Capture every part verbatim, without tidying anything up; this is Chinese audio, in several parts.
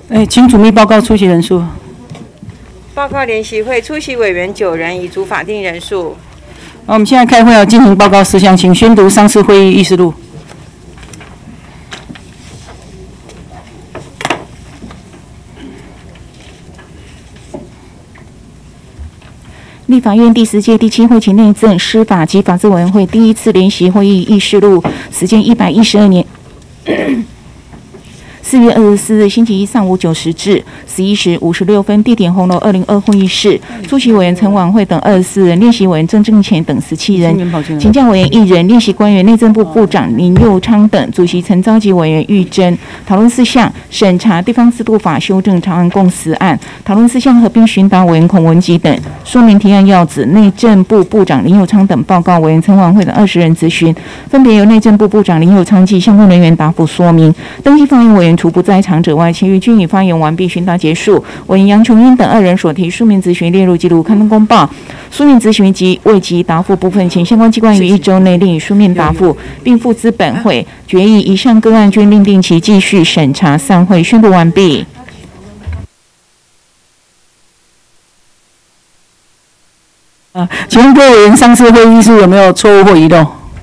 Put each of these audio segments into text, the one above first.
哎，请主秘报告出席人数。 报告联席会出席委员九人，已足法定人数。 好，我们现在开会要进行报告事项，请宣读上次会议议事录。 立法院第十届第七会期内政、司法及法制委员会第一次联席会议议事录，时间一百一十二年四月二十四日星期一上午九时至十一时五十六分，地点红楼二零二会议室。出席委员陈婉慧等二十四人，列席委员郑正乾等十七人，请假委员一人，列席官员内政部部长林佑昌等，主席陈召集委员玉珍。讨论事项：审查地方制度法修正草案共十案。讨论事项合并询答委员孔文吉等。说明提案要旨，内政部部长林佑昌等报告委员陈婉慧等二十人质询，分别由内政部部长林佑昌及相关人员答复说明。登记发言委员除不在场者外，其余均已发言完毕，询答结束。委员杨琼英等二人所提书面质询列入记录，刊登公报。书面质询及未及答复部分，请相关机关于一周内另以书面答复，并付资本会决议。以上个案均另定期继续审查。散会宣读完毕。 啊，请问各位委员，上次会议是有没有错误或遗漏？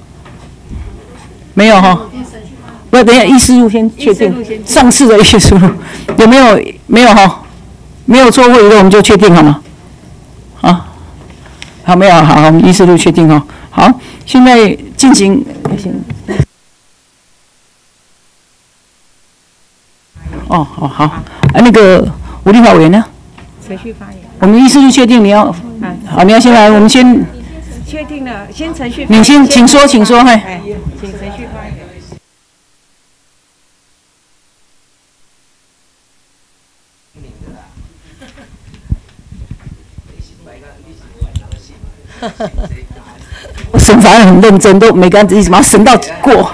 没有哈。不，等一下，议事录先确定。上次的议事录有没有？没有哈，没有错误或遗漏，我们就确定好吗？啊，好，没有，好，我们议事录确定哦。好，现在进行。哦，好好，啊，那个吴立华委员呢？ 程序发言。 我们议事录确定，你要，好，你要先来，我们先。 确定了，先程序。 你先，请说，请说，嘿。 哎，请程序发言。 我审法案很认真，都每个案子一直把它审到过。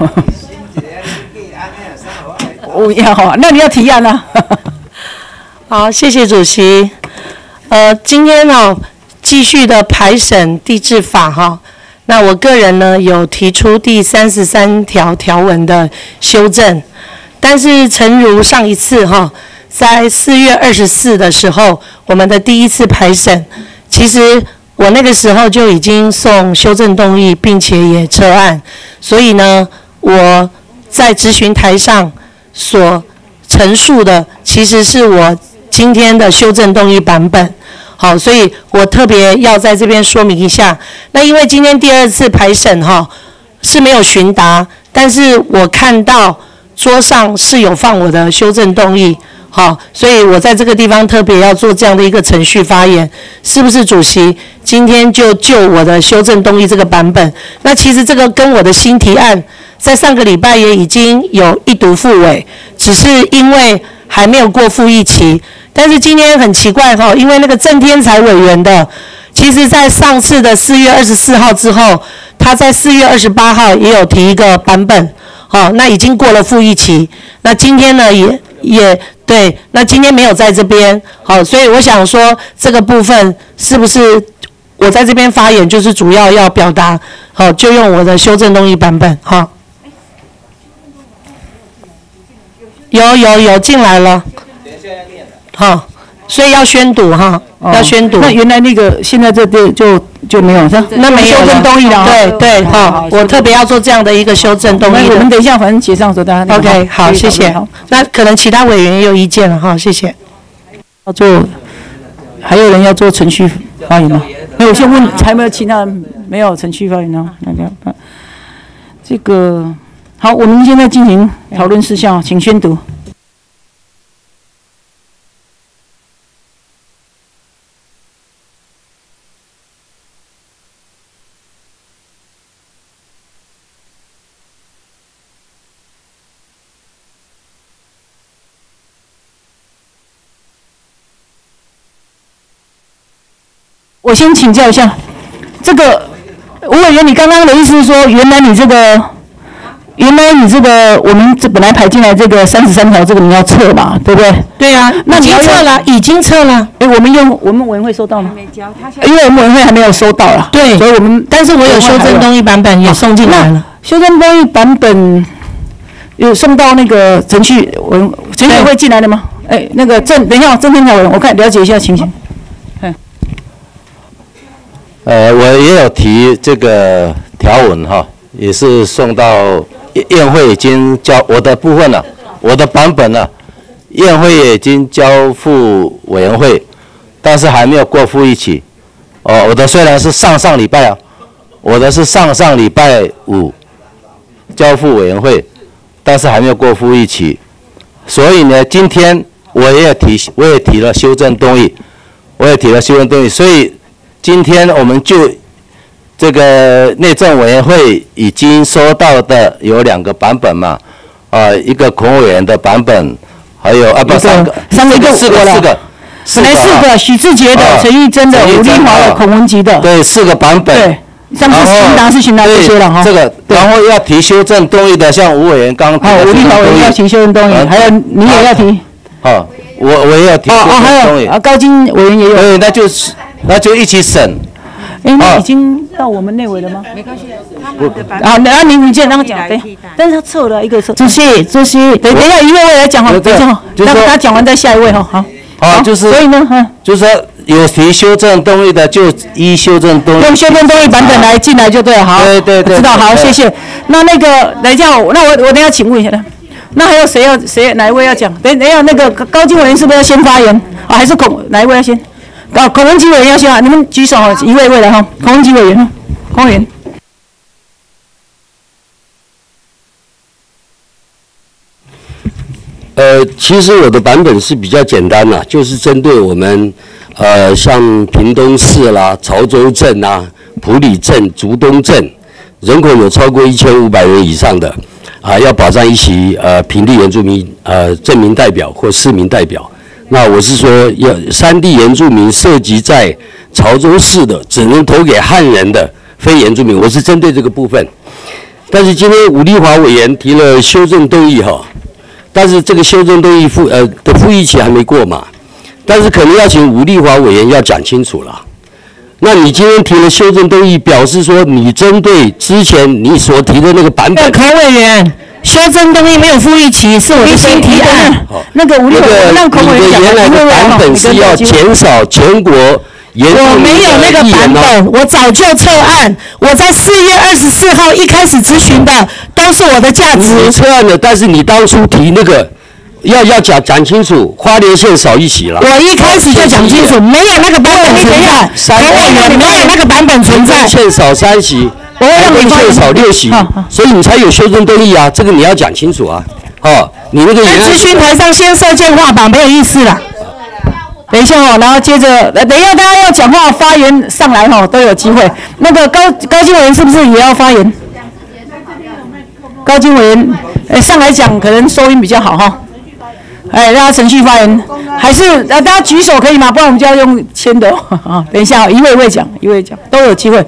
我要好，那你要提案啊。 好，谢谢主席。呃，今天呢、哦，继续的排审地制法哈、哦。那我个人呢有提出第三十三条条文的修正，但是诚如上一次哈、哦，在四月二十四的时候，我们的第一次排审，其实我那个时候就已经送修正动议，并且也撤案，所以呢，我在质询台上所陈述的，其实是我今天的修正动议版本。好，所以我特别要在这边说明一下。那因为今天第二次排审哈是没有询答，但是我看到桌上是有放我的修正动议，好，所以我在这个地方特别要做这样的一个程序发言。是不是主席今天就就我的修正动议这个版本？那其实这个跟我的新提案在上个礼拜也已经有一读复委，只是因为还没有过复议期。但是今天很奇怪哈，因为那个郑天才委员的，其实在上次的四月二十四号之后，他在四月二十八号也有提一个版本，好，那已经过了复议期。那今天呢也也对，那今天没有在这边，好，所以我想说这个部分是不是我在这边发言就是主要要表达，好，就用我的修正动议版本，好。有有有进来了。好，所以要宣读哈，哦、要宣读。 那原来那个现在这边就就没有， 那没有修正动议了。 对对，好，我特别要做这样的一个修正动议。 我们等一下反正协商的时候大家。 OK， 好，谢谢。那可能其他委员也有意见了哈，谢谢。 要做，还有人要做程序发言吗？那我先问，还有没有其他人没有程序发言呢？那这样，这个好，我们现在进行讨论事项，请宣读。我先请教一下，这个吴委员，你刚刚的意思是说，原来你这个，原来你这个，我们这本来排进来这个三十三条，这个你要撤嘛，对不对？ 对啊，那你要撤了，已经撤了。 哎，我们用我们委员会收到吗？因为我们委员会还没有收到啦。 对， 所以我们， 但是我有修正动议版本也送进来了。 修正动议版本， 有送到那个程序委程序委员会进来了吗？哎，那个郑，等一下，郑天才委员，我看了解一下情形。嗯。 呃，我也有提这个条文哈，也是送到院会已经交我的部分了，我的版本呢，院会也已经交付委员会，但是还没有过复议期。哦，我的虽然是上上礼拜啊，我的是上上礼拜五交付委员会，但是还没有过复议期，所以呢，今天我也提我也提了修正动议，我也提了修正动议，所以今天我们就这个内政委员会已经收到的有两个版本嘛，啊、呃，一个孔委员的版本，还有啊不三个三个就四个四个。 本来四个，许志杰的、陈玉珍的、吴丽华的、孔文吉的， 对，四个版本。 对，上次询答是询答这些了哈。 这个，然后要提修正动议的，像吴委员刚提的。 哦，吴丽华委员要提修正动议，还有你也要提。 哦，我我也要提修正动议。哦哦，还有啊，高金委员也有。 对，那就是那就一起审。 哎，那已经到我们内委了吗？ 没关系，他们的版本。啊，那你你先让他讲，对。但是他撤了一个撤。主席，主席，等等一下，一位位来讲哈，等一下哈，让他讲完再下一位哈，好。 啊，就是， 所以呢，哈， 就是说有提修正动议的，就依修正动议用修正动议版本来进来就对了，好， 对对对， 知道，好，谢谢。那那个，等一下，那我我等一下请问一下，那还有谁要谁哪一位要讲？等等一下，那个高金委员是不是要先发言啊？还是孔哪一位要先？啊，孔文吉委员要先啊，你们举手哈，一位一位来哈，孔文吉委员哈，孔委员。 呃，其实我的版本是比较简单啦，就是针对我们呃像屏东市啦、潮州镇啦、埔里镇、竹东镇，人口有超过一千五百人以上的啊，要保障一席呃平地原住民呃镇民代表或市民代表。那我是说，要山地原住民涉及在潮州市的，只能投给汉人的非原住民，我是针对这个部分。但是今天伍丽华委员提了修正动议哈。但是这个修正动议复呃的复议期还没过嘛，但是可能要请伍丽华委员要讲清楚了。那你今天提了修正动议，表示说你针对之前你所提的那个版本。 孔委员，修正动议没有复议期，是我的新提案。 那个伍丽华让孔委员讲。 你的原来的版本是要减少全国。 我没有那个版本，我早就撤案。我在四月二十四号一开始咨询的都是我的价值。 你撤案了，但是你当初提那个要要讲讲清楚，花莲县少一席了。 我一开始就讲清楚，没有那个版本存在。三年没有那个版本存在。 县少三席， 我会让你县少六席，所以你才有修正动议啊，这个你要讲清楚啊。哦，你那个。 在咨询台上先射箭画靶没有意思了。 等一下哦，然后接着，等一下大家要讲话发言上来哈，都有机会。那个高高金委员是不是也要发言？高金委员，哎，上来讲可能收音比较好哈。哎，让他程序发言，还是呃大家举手可以吗？不然我们就要用签的啊。等一下，一位一位讲，一位讲，都有机会。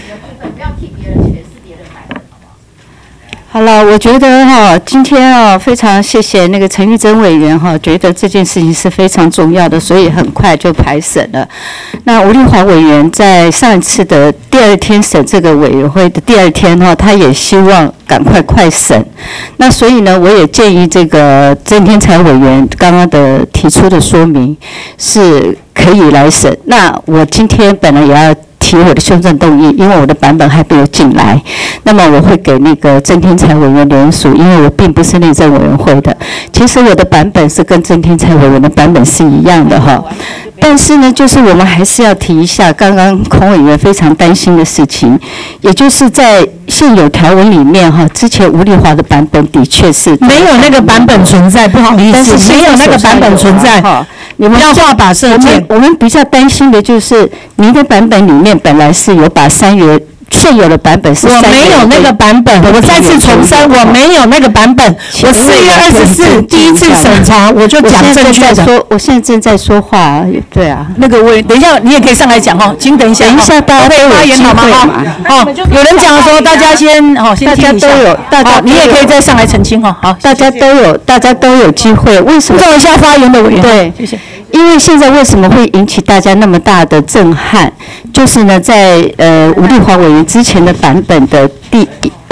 好了，我觉得哈，今天啊，非常谢谢那个陈玉珍委员哈，觉得这件事情是非常重要的，所以很快就排审了。那吴丽华委员在上一次的第二天审这个委员会的第二天哈，他也希望赶快快审。那所以呢，我也建议这个郑天才委员刚刚的提出的说明是可以来审。那我今天本来也要提我的修正动议，因为我的版本还没有进来，那么我会给那个郑天才委员联署，因为我并不是内政委员会的。其实我的版本是跟郑天才委员的版本是一样的哈，但是呢，就是我们还是要提一下刚刚孔委员非常担心的事情，也就是在现有条文里面哈，之前吴丽华的版本的确是没有那个版本存在，不好意思，但是没有那个版本存在哈。你们要画靶射箭， 我们比较担心的就是您的版本里面本来是有把三元现有的版本是我没有那个版本，我再次重申，我没有那个版本。我四月二十四第一次审查，我就讲正确的。 说，我现在正在说话，对啊。 那个我等一下，你也可以上来讲哈，请等一下。 等一下，大家都有发言好吗？好，有人讲的时候，大家先好，先听一下。大家都有，大家你也可以再上来澄清哈。好， 大家都有，大家都有机会。为什么？ 做一下发言的委员。 对， 谢谢。 因为现在为什么会引起大家那么大的震撼？就是呢，在呃吴丽华委员之前的版本的第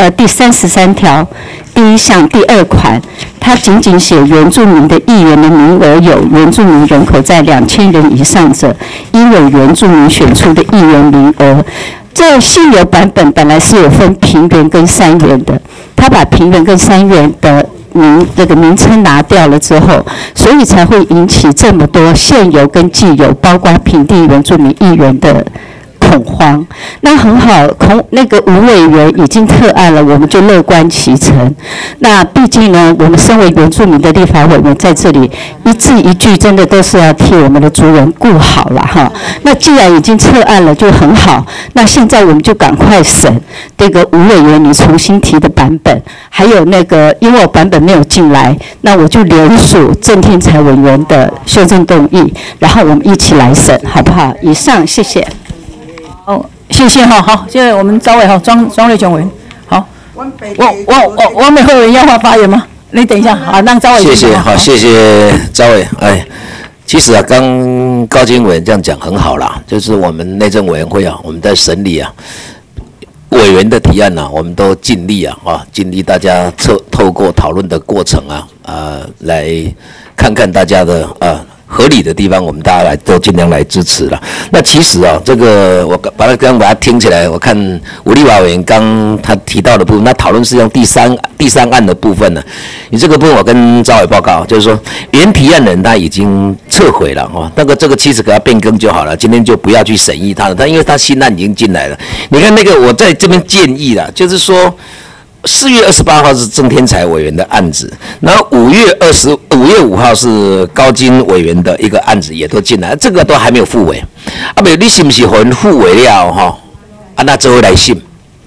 呃第三十三条第一项第二款，它仅仅写原住民的议员的名额有原住民人口在两千人以上者，应有原住民选出的议员名额。这现有版本本来是有分平原跟山原的，他把平原跟山原的名这个名称拿掉了之后，所以才会引起这么多现有跟既有，包括平地原住民议员的恐慌。那很好，孔那个吴委员已经特案了，我们就乐观其成。那毕竟呢，我们身为原住民的立法委员在这里一字一句真的都是要替我们的族人顾好了哈。那既然已经撤案了，就很好。那现在我们就赶快审这个吴委员你重新提的版本，还有那个因为我版本没有进来，那我就联署郑天才委员的修正动议，然后我们一起来审，好不好？以上，谢谢。 好，谢谢哈。好，现在我们招委哈，庄庄瑞雄委员。好，我我我我美会委员要发发言吗？你等一下，好，让招委。 谢谢，好，谢谢招委。哎，其实啊，刚高金委员这样讲很好啦，就是我们内政委员会啊，我们在审理啊委员的提案呢、啊，我们都尽力啊啊，尽力大家透透过讨论的过程啊啊，来看看大家的啊。合理的地方，我们大家来都尽量来支持了。那其实啊，这个我把它刚把它听起来，我看吴立华委员刚他提到的部分，那讨论是用第三第三案的部分呢。你这个部分我跟招委报告，就是说原提案人他已经撤回了哦，那个这个其实给他变更就好了，今天就不要去审议他了。他因为他新案已经进来了，你看那个我在这边建议了，就是说。四月二十八号是郑天才委员的案子，然后五月二十五月五号是高金委员的一个案子也都进来，这个都还没有复委。啊，不，你是不是还复委了哈？啊，那之后来审。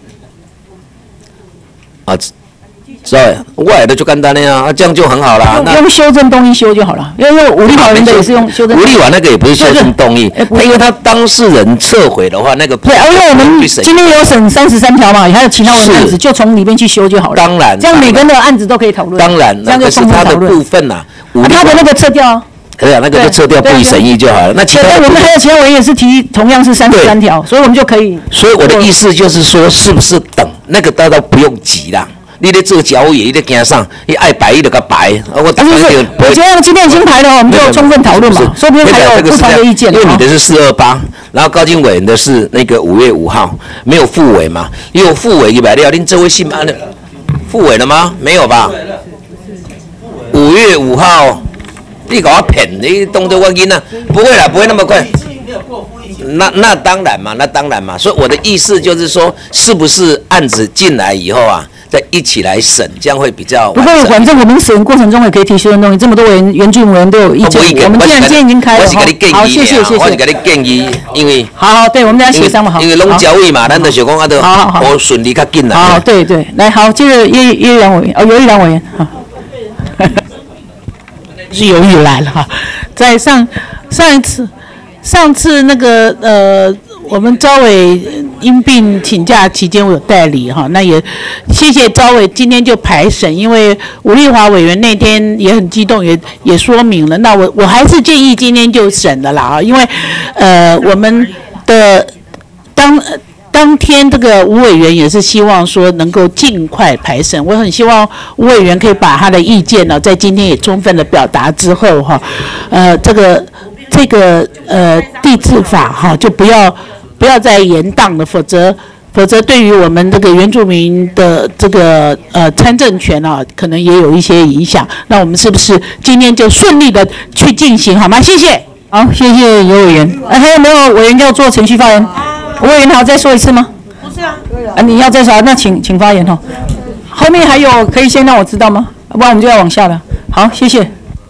啊，所以我也就简单的呀，啊，这样就很好啦。 用修正动议修就好了，因为吴立华的也是用修正。 吴立华那个也不是修正动议，他因为他当事人撤回的话，那个对，因为我们今天有审三十三条嘛，还有其他的案子，就从里面去修就好了。 当然， 这样每个人的案子都可以讨论。 当然， 这样就充分讨论。 部分呐， 他的那个撤掉啊。 可以啊，那个就撤掉，不予审议就好了。那其他我们还有其他委员也是提同样是三十三条，所以我们就可以。 所以我的意思就是说，是不是等那个大家不用急啦？你咧做交易，你咧惊上，你爱白你就给白。我不是，我觉得今天已经排了，我们就充分讨论嘛，说不定还有不同的意见。 因为你的是四二八，然后高金委员的是那个五月五号，没有复委嘛？你有复委一百六，您这位信吗？复委了吗？没有吧？五月五号，你给我骗，你当作我囡仔，不会啦，不会那么快。那那当然嘛，那当然嘛。所以我的意思就是说，是不是案子进来以后啊？再一起来审，这样会比较。 不过反正我们审过程中也可以提修正动议，这么多委员、原住民委员都有意见。我们既然今天已经开了，好，谢谢谢谢。 我是给你建议，因为好好对，我们大家协商嘛，好。 因为拢交委嘛，咱就想讲啊，都好顺利较紧啦。 好，对对，来好，接着叶叶良委员，哦，游玉良委员，好。 是游玉来了哈，在上上一次上次那个呃。我们招委因病请假期间，我有代理哈，那也谢谢招委今天就排审，因为吴立华委员那天也很激动，也也说明了，那我我还是建议今天就审了啦啊，因为呃我们的当当天这个吴委员也是希望说能够尽快排审，我很希望吴委员可以把他的意见呢，在今天也充分的表达之后哈，呃这个这个呃地治法哈就不要。不要再延宕了，否则否则对于我们这个原住民的这个呃参政权啊，可能也有一些影响。那我们是不是今天就顺利的去进行好吗？谢谢。 好，谢谢游委员。啊，还有没有委员要做程序发言？吴委员还要再说一次吗？ 不是啊。 啊，你要再说，那请请发言哈。后面还有可以先让我知道吗？不然我们就要往下了。好，谢谢。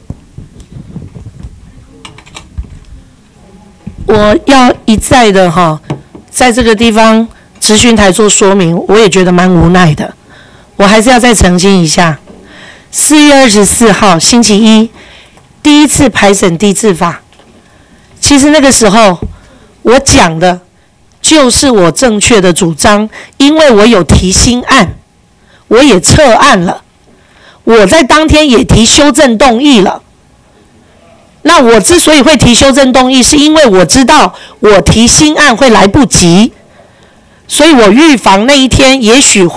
我要一再的哈，在这个地方质询台做说明，我也觉得蛮无奈的。我还是要再澄清一下，四月二十四号星期一第一次排审地治法，其实那个时候我讲的就是我正确的主张，因为我有提新案，我也撤案了，我在当天也提修正动议了。那我之所以会提修正动议，是因为我知道我提新案会来不及，所以我预防那一天也许会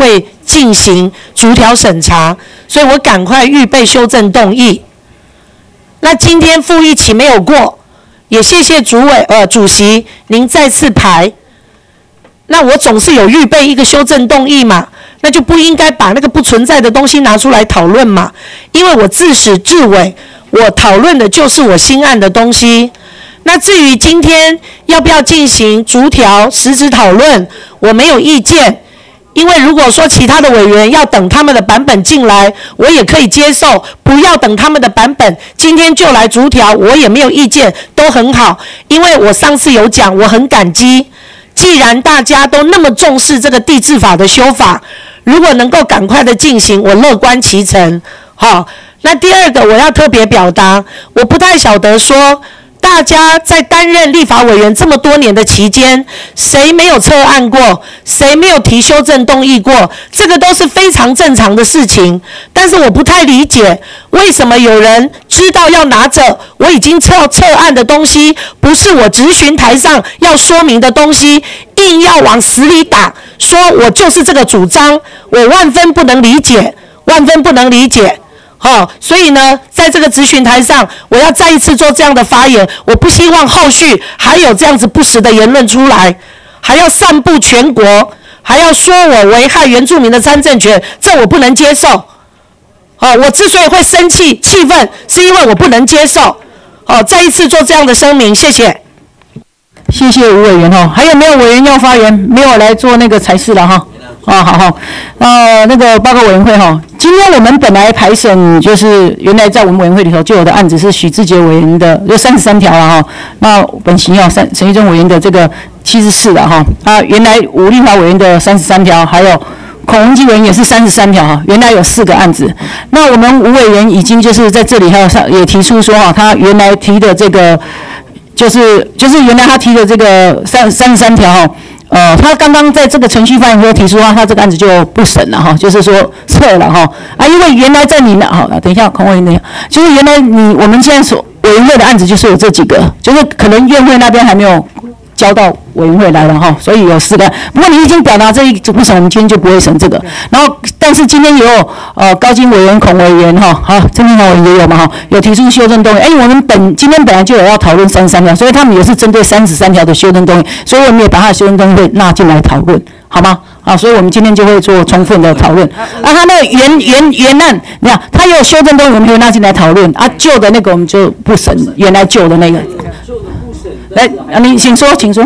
进行逐条审查，所以我赶快预备修正动议。那今天复议期没有过，也谢谢主委呃主席您再次排。那我总是有预备一个修正动议嘛，那就不应该把那个不存在的东西拿出来讨论嘛，因为我自始至尾我讨论的就是我新案的东西。那至于今天要不要进行逐条实质讨论，我没有意见。因为如果说其他的委员要等他们的版本进来，我也可以接受，不要等他们的版本，今天就来逐条，我也没有意见，都很好。因为我上次有讲，我很感激，既然大家都那么重视这个地治法的修法，如果能够赶快的进行，我乐观其成。好，那第二个我要特别表达，我不太晓得说，大家在担任立法委员这么多年的期间，谁没有策案过，谁没有提修正动议过，这个都是非常正常的事情。但是我不太理解，为什么有人知道要拿着我已经策策案的东西，不是我质询台上要说明的东西，硬要往死里打，说我就是这个主张，我万分不能理解，万分不能理解。好、哦，所以呢，在这个质询台上，我要再一次做这样的发言，我不希望后续还有这样子不实的言论出来，还要散布全国，还要说我危害原住民的参政权，这我不能接受。好、哦，我之所以会生气、气愤，是因为我不能接受。好、哦，再一次做这样的声明，谢谢。 谢谢吴委员哈，还有没有委员要发言？没有来做那个裁示了哈。啊，好好，呃，那个报告委员会哈，今天我们本来排审就是原来在我们委员会里头就有的案子是许志杰委员的，有三十三条了哈。那本席哦，陈陈玉珍委员的这个七十四了哈。啊，原来吴立华委员的三十三条，还有孔文基委员也是三十三条哈。原来有四个案子，那我们吴委员已经就是在这里还有上也提出说哈，他原来提的这个就是就是原来他提的这个三三十三条哈。呃，他刚刚在这个程序发言时候提出啊，他这个案子就不审了哈，就是说撤了哈啊，因为原来在你那好，等一下，孔委员等一下，就是原来你我们现在所委员会的案子就是有这几个，就是可能院会那边还没有交到委员会来了哈，所以有四个。不过你已经表达这一不审，我们今天就不会审这个。然后，但是今天也有呃高金委员、孔委员哈，好，郑明豪委员也有嘛哈，有提出修正动议。哎，我们本今天本来就有要讨论三十三条，所以他们也是针对三十三条的修正动议，所以我们也把他的修正动议会纳进来讨论，好吗？啊，所以我们今天就会做充分的讨论。啊，他那个原原原案，你看他也有修正动议，我们会纳进来讨论。啊，旧的那个我们就不审，原来旧的那个。来，啊，你请说，请说。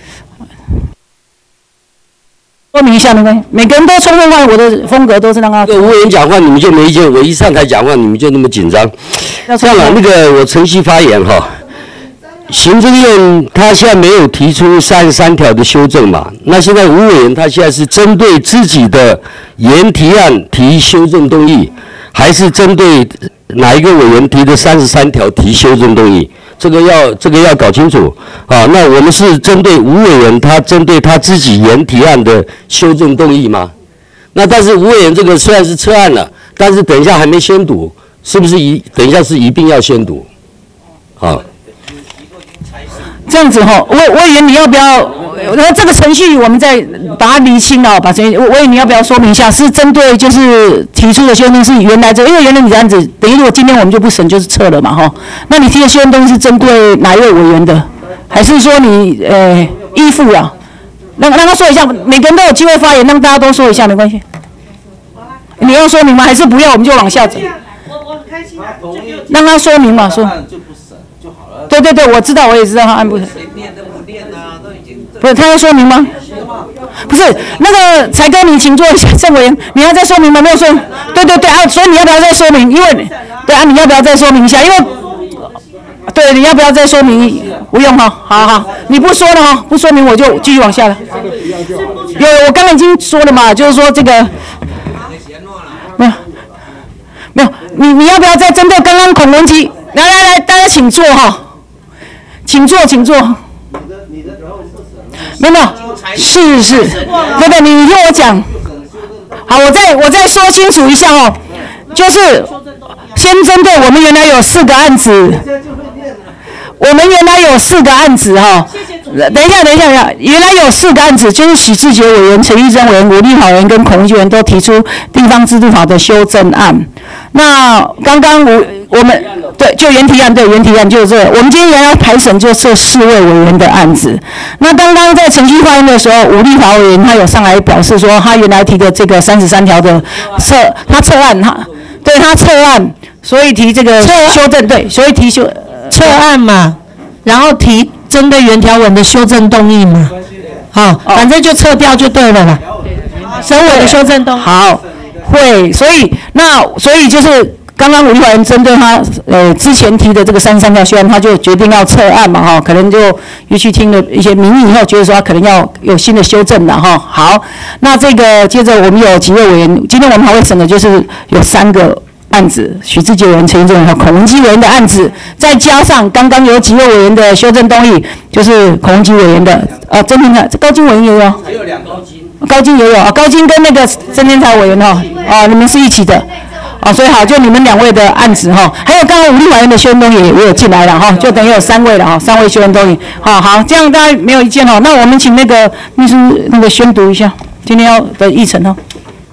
说明一下没关系，每个人都充分发言，我的风格都是让他。 这个吴委员讲话你们就没意见，我一上台讲话你们就那么紧张。这样啊，那个我程序发言哈，行政院他现在没有提出三十三条的修正嘛？那现在吴委员他现在是针对自己的原提案提修正动议，还是针对哪一个委员提的三十三条提修正动议？这个要这个要搞清楚啊！那我们是针对吴委员他针对他自己原提案的修正动议吗？那但是吴委员这个虽然是撤案了，但是等一下还没宣读，是不是一等一下是一并要宣读？好， 这样子哈、哦，委委员你要不要？然后这个程序我们再把它厘清了，把程序委员你要不要说明一下？是针对就是提出的修正是原来这，因为原来你这样子，等于如果今天我们就不审就是撤了嘛哈。那你提的修正东西是针对哪一位委员的？还是说你呃依附了？让让他说一下，每个人都有机会发言，让大家都说一下没关系。你要说明吗？还是不要？我们就往下走。 我我很开心啊， 让他说明嘛，说。对对对，我知道，我也知道他按不。不是，他要说明吗？不是，那个才哥，你请坐一下，郑委员，你要再说明吗？没有说。对对对啊，所以你要不要再说明？因为，对啊，你要不要再说明一下？因为，对，你要不要再说明？不用哈，好好，你不说了哈，不说明我就继续往下了。有，我刚刚已经说了嘛，就是说这个，没有，没有，你你要不要再针对刚刚孔文基？来来来，大家请坐哈，请坐，请坐。没有，是是，对对，你听我讲。好，我再我再说清楚一下哦，就是先针对我们原来有四个案子，我们原来有四个案子哈、哦。 等一下，等一下，等一下，原来有四个案子，就是许志杰委员、陈玉珍委员、吴立华委员跟孔文基委员都提出地方制度法的修正案。那刚刚我我们对就原提案，对原提案就是这个。我们今天原来排审就这四位委员的案子。那刚刚在程序发言的时候，吴立华委员他有上来表示说，他原来提的这个三十三条的撤，他撤案，他对他撤案，所以提这个修正，对，所以提修撤案嘛，然后提针对原条文的修正动议嘛，好，反正就撤掉就对了啦。审委的修正动议。 好，会，所以那所以就是刚刚吴立华委员针对他呃之前提的这个三十三条修案，他就决定要撤案嘛哈，可能就又去听了一些民意以后，觉得说他可能要有新的修正的哈。好，那这个接着我们有几位委员，今天我们还会审的就是有三个案子，许志杰委员、陈玉珍委员和孔文基委员的案子，再加上刚刚有几位委员的修正动议，就是孔文基委员的，呃，曾天才、高金委员也有，还有两高金，高金也有啊，高金跟那个曾天才委员哦，哦，你们是一起的，哦，所以好，就你们两位的案子哈，还有刚刚吴立华委员的修正动议也也有进来了哈，就等于有三位了哈，三位修正动议，好好，这样大家没有意见哦，那我们请那个秘书那个宣读一下今天要的议程哦。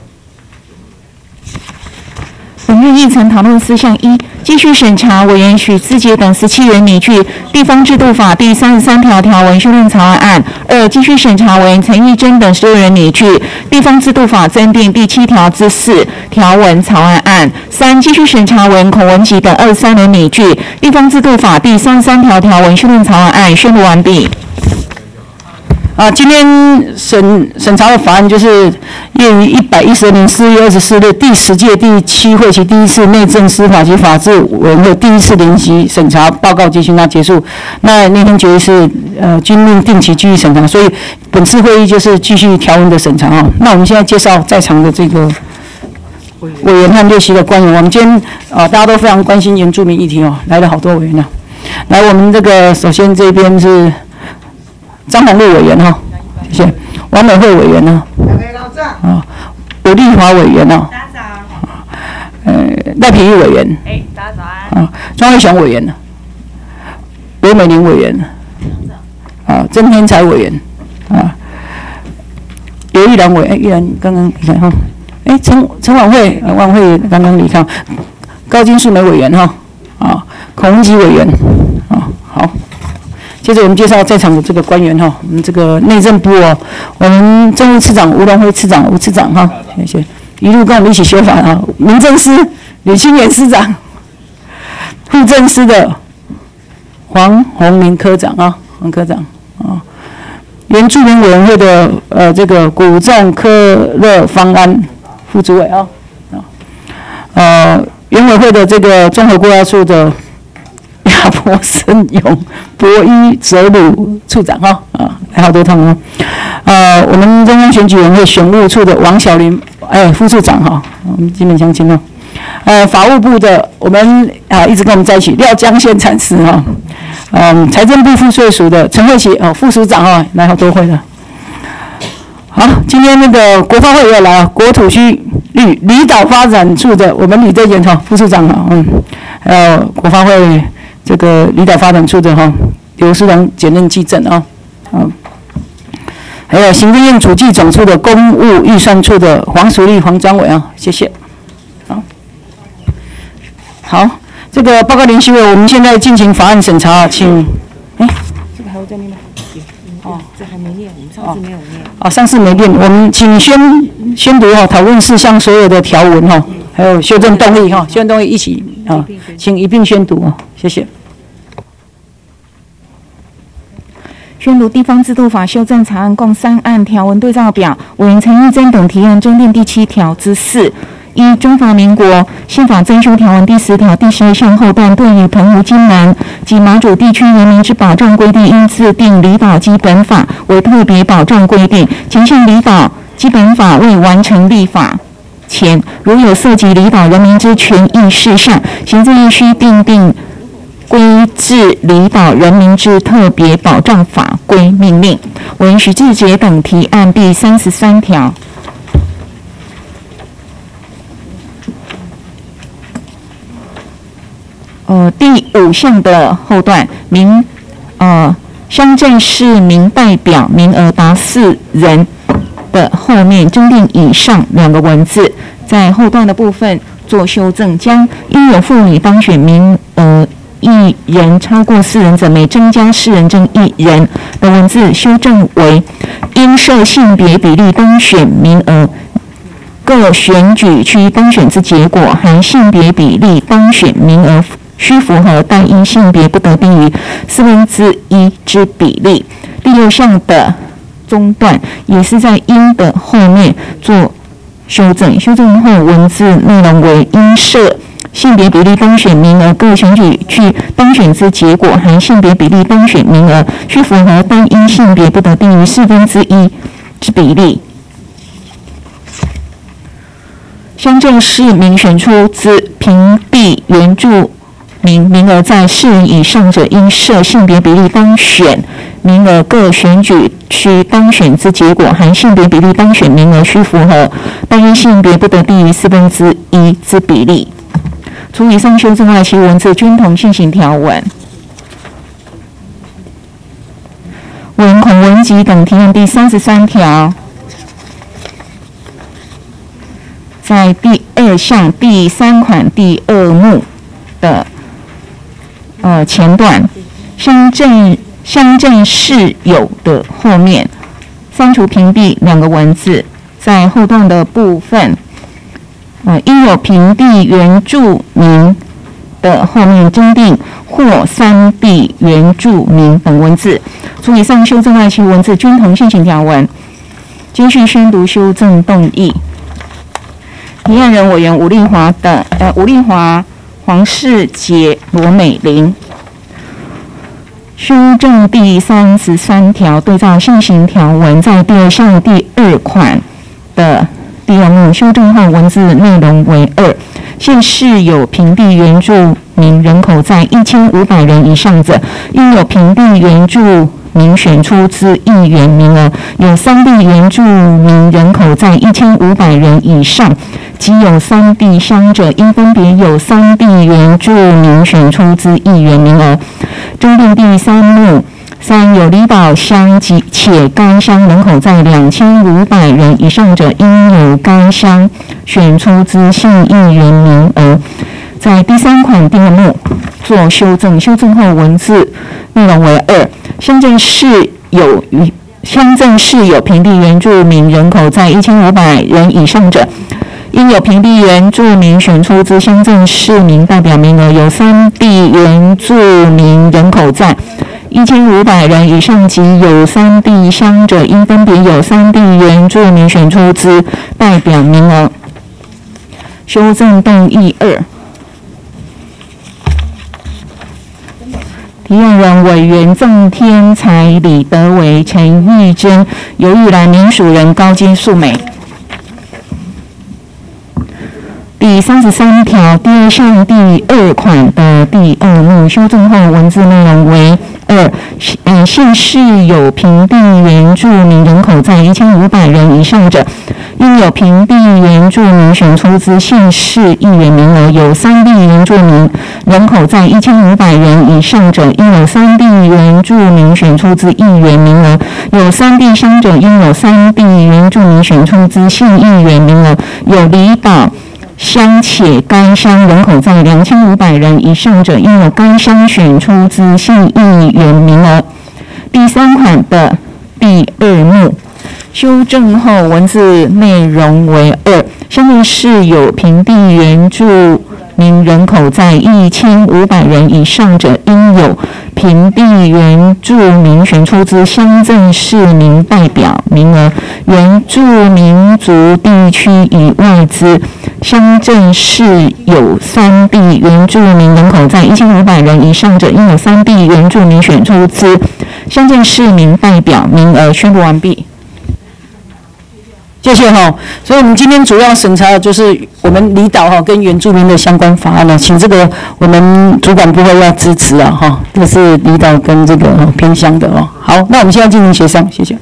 本日议程讨论事项一：继续审查委员许志杰等十七人拟具《地方制度法》第三十三条条文修正草案案；二、继续审查委员陈玉珍等十六人拟具《地方制度法》增订第七条之四条文草案案；三、继续审查委员孔文吉等二十三人拟具《地方制度法》第三十三条条文修正草案案。宣读完毕。 啊，今天审审查的法案就是业于一百一十年四月二十四日第十届第七会期第一次内政司法及法制委员会第一次联席审查报告进行到结束。那那天决议是呃均令定期继续审查，所以本次会议就是继续条文的审查啊。那我们现在介绍在场的这个委员和列席的官员。我们今天啊大家都非常关心原住民议题哦，来了好多委员啊。来，我们这个首先这边是张宏禄委员哈，谢谢。王美惠委员呢？啊，吴立华委员呢？呃，赖品妤委员。哎，大家早安。啊，庄惠雄委员呢？罗美玲委员。啊，曾天才委员。啊，刘玉兰委员，玉兰刚刚离开哈。哎，陈陈婉慧，婉慧刚刚离开。高金素梅委员哈。啊，孔文基委员。啊，好。接着我们介绍在场的这个官员哈，我们这个内政部哦，我们政务次长吴荣辉次长、吴次长哈，谢谢，一路跟我们一起修法啊。民政司吕清源司长，户政司的黄宏明科长啊，黄科长啊，原住民委员会的呃这个古仲科乐方安副主委啊，啊，呃原委会的这个综合规划处的亚伯森勇博一哲鲁处长哈啊，来好多趟哦。呃，我们中央选举委员会选务处的王小林哎副处长哈，我们基本相亲哦。呃，法务部的我们啊一直跟我们在一起廖江县禅师哈，嗯，财政部赋税署的陈慧琪哦副署长哈，来好多会了。好，今天那个国发会也来啊，国土区域离岛发展处的我们李德元哈副处长哈，嗯，还有国发会。这个离岛发展处的哈刘世荣兼任技正啊，嗯，还有行政院主计总处的公务预算处的黄淑丽黄专委啊，谢谢。好，好，这个报告联席委，我们现在进行法案审查，请，哎，这个还会再念吗？哦，这还没念，我们上次没有念。哦，上次没念，我们请宣宣读哈，讨论事项所有的条文哈，还有修正动议哈，修正动议一起啊，请一并宣读啊，谢谢。 宣读地方制度法修正草案共三案条文对照表，委员陈玉珍等提案增订第七条之四。一、中华民国宪法增修条文第十条第十二项后段，对于澎湖、金门及马祖地区人民之保障规定，应制定离岛基本法为特别保障规定。前项离岛基本法未完成立法前，如有涉及离岛人民之权益事项，行政院需订定规制离岛人民之特别保障法规命令。委员许志杰等提案第三十三条。呃，第五项的后段，民呃乡镇市民代表名额达四人的后面增订以上两个文字，在后段的部分做修正，将应有妇女当选名额一人超过四人者，每增加四人增一人的文字修正为应设性别比例当选名额各选举区当选之结果，含性别比例当选名额需符合单一性别不得低于四分之一之比例。第六项的中段也是在应的后面做修正，修正后文字内容为应设性别比例当选名额各选举区当选之结果，含性别比例当选名额需符合单一性别不得低于四分之一之比例。乡镇市民选出之平地原住民名额在四人以上者，应设性别比例当选名额各选举区当选之结果，含性别比例当选名额需符合单一性别不得低于四分之一之比例。除以上修正外，其文字均同现行条文。文孔文集等提案第三十三条，在第二项第三款第二目的呃前段，乡镇乡镇市有的后面删除平地两个文字，在后段的部分。呃，应有平地原住民的后面增订或山地原住民等文字。除以上修正外，其文字均同现行条文。接续宣读修正动议。提案人委员吴丽华等，呃，吴丽华、黄世杰、罗美玲。修正第三十三条，对照现行条文，在第二项第二款的第二目修正后，文字内容为二：县市有平地原住民人口在一千五百人以上者，应有平地原住民选出之议员名额；有山地原住民人口在一千五百人以上，及有山地乡者，应分别有山地原住民选出之议员名额。增订第三目。三、有离岛乡及且该乡人口在两千五百人以上者，应有该乡选出之县议员名额。在第三款第二目做修正，修正后文字内容为二：乡镇市有乡镇市有平地原住民人口在一千五百人以上者，应有平地原住民选出之乡镇市民代表名额；有山地原住民人口在一千五百人以上及有山地乡者，应分别有山地原住民选出之代表名额。修正动议二。提案人委员郑天才、李德维、陈玉珍，由玉兰民属人高金素美。第三十三条第二项第二款的第二目修正后，文字内容为二：呃，县市有平地原住民人口在一千五百人以上者，应有平地原住民选出之县市议员名额；有山地原住民人口在一千五百人以上者，应有山地原住民选出之议员名额；有山地乡者，应有山地原住民选出之县议员名额；有离岛乡且该乡人口在两千五百人以上者，应有该乡选出之县议员名额。第三款的第二目修正后，文字内容为二：乡镇市有平地原住民人口在一千五百人以上者，应有平地原住民选出之乡镇市民代表名额；原住民族地区以外之乡镇市有山地原住民人口在一千五百人以上者，应有山地原住民选出之乡镇市民代表名额。宣布完毕。 谢谢哈。所以我们今天主要审查的就是我们离岛哈跟原住民的相关法案呢，请这个我们主管部会要支持啊哈，这是离岛跟这个偏乡的哦。好，那我们现在进行协商，谢谢。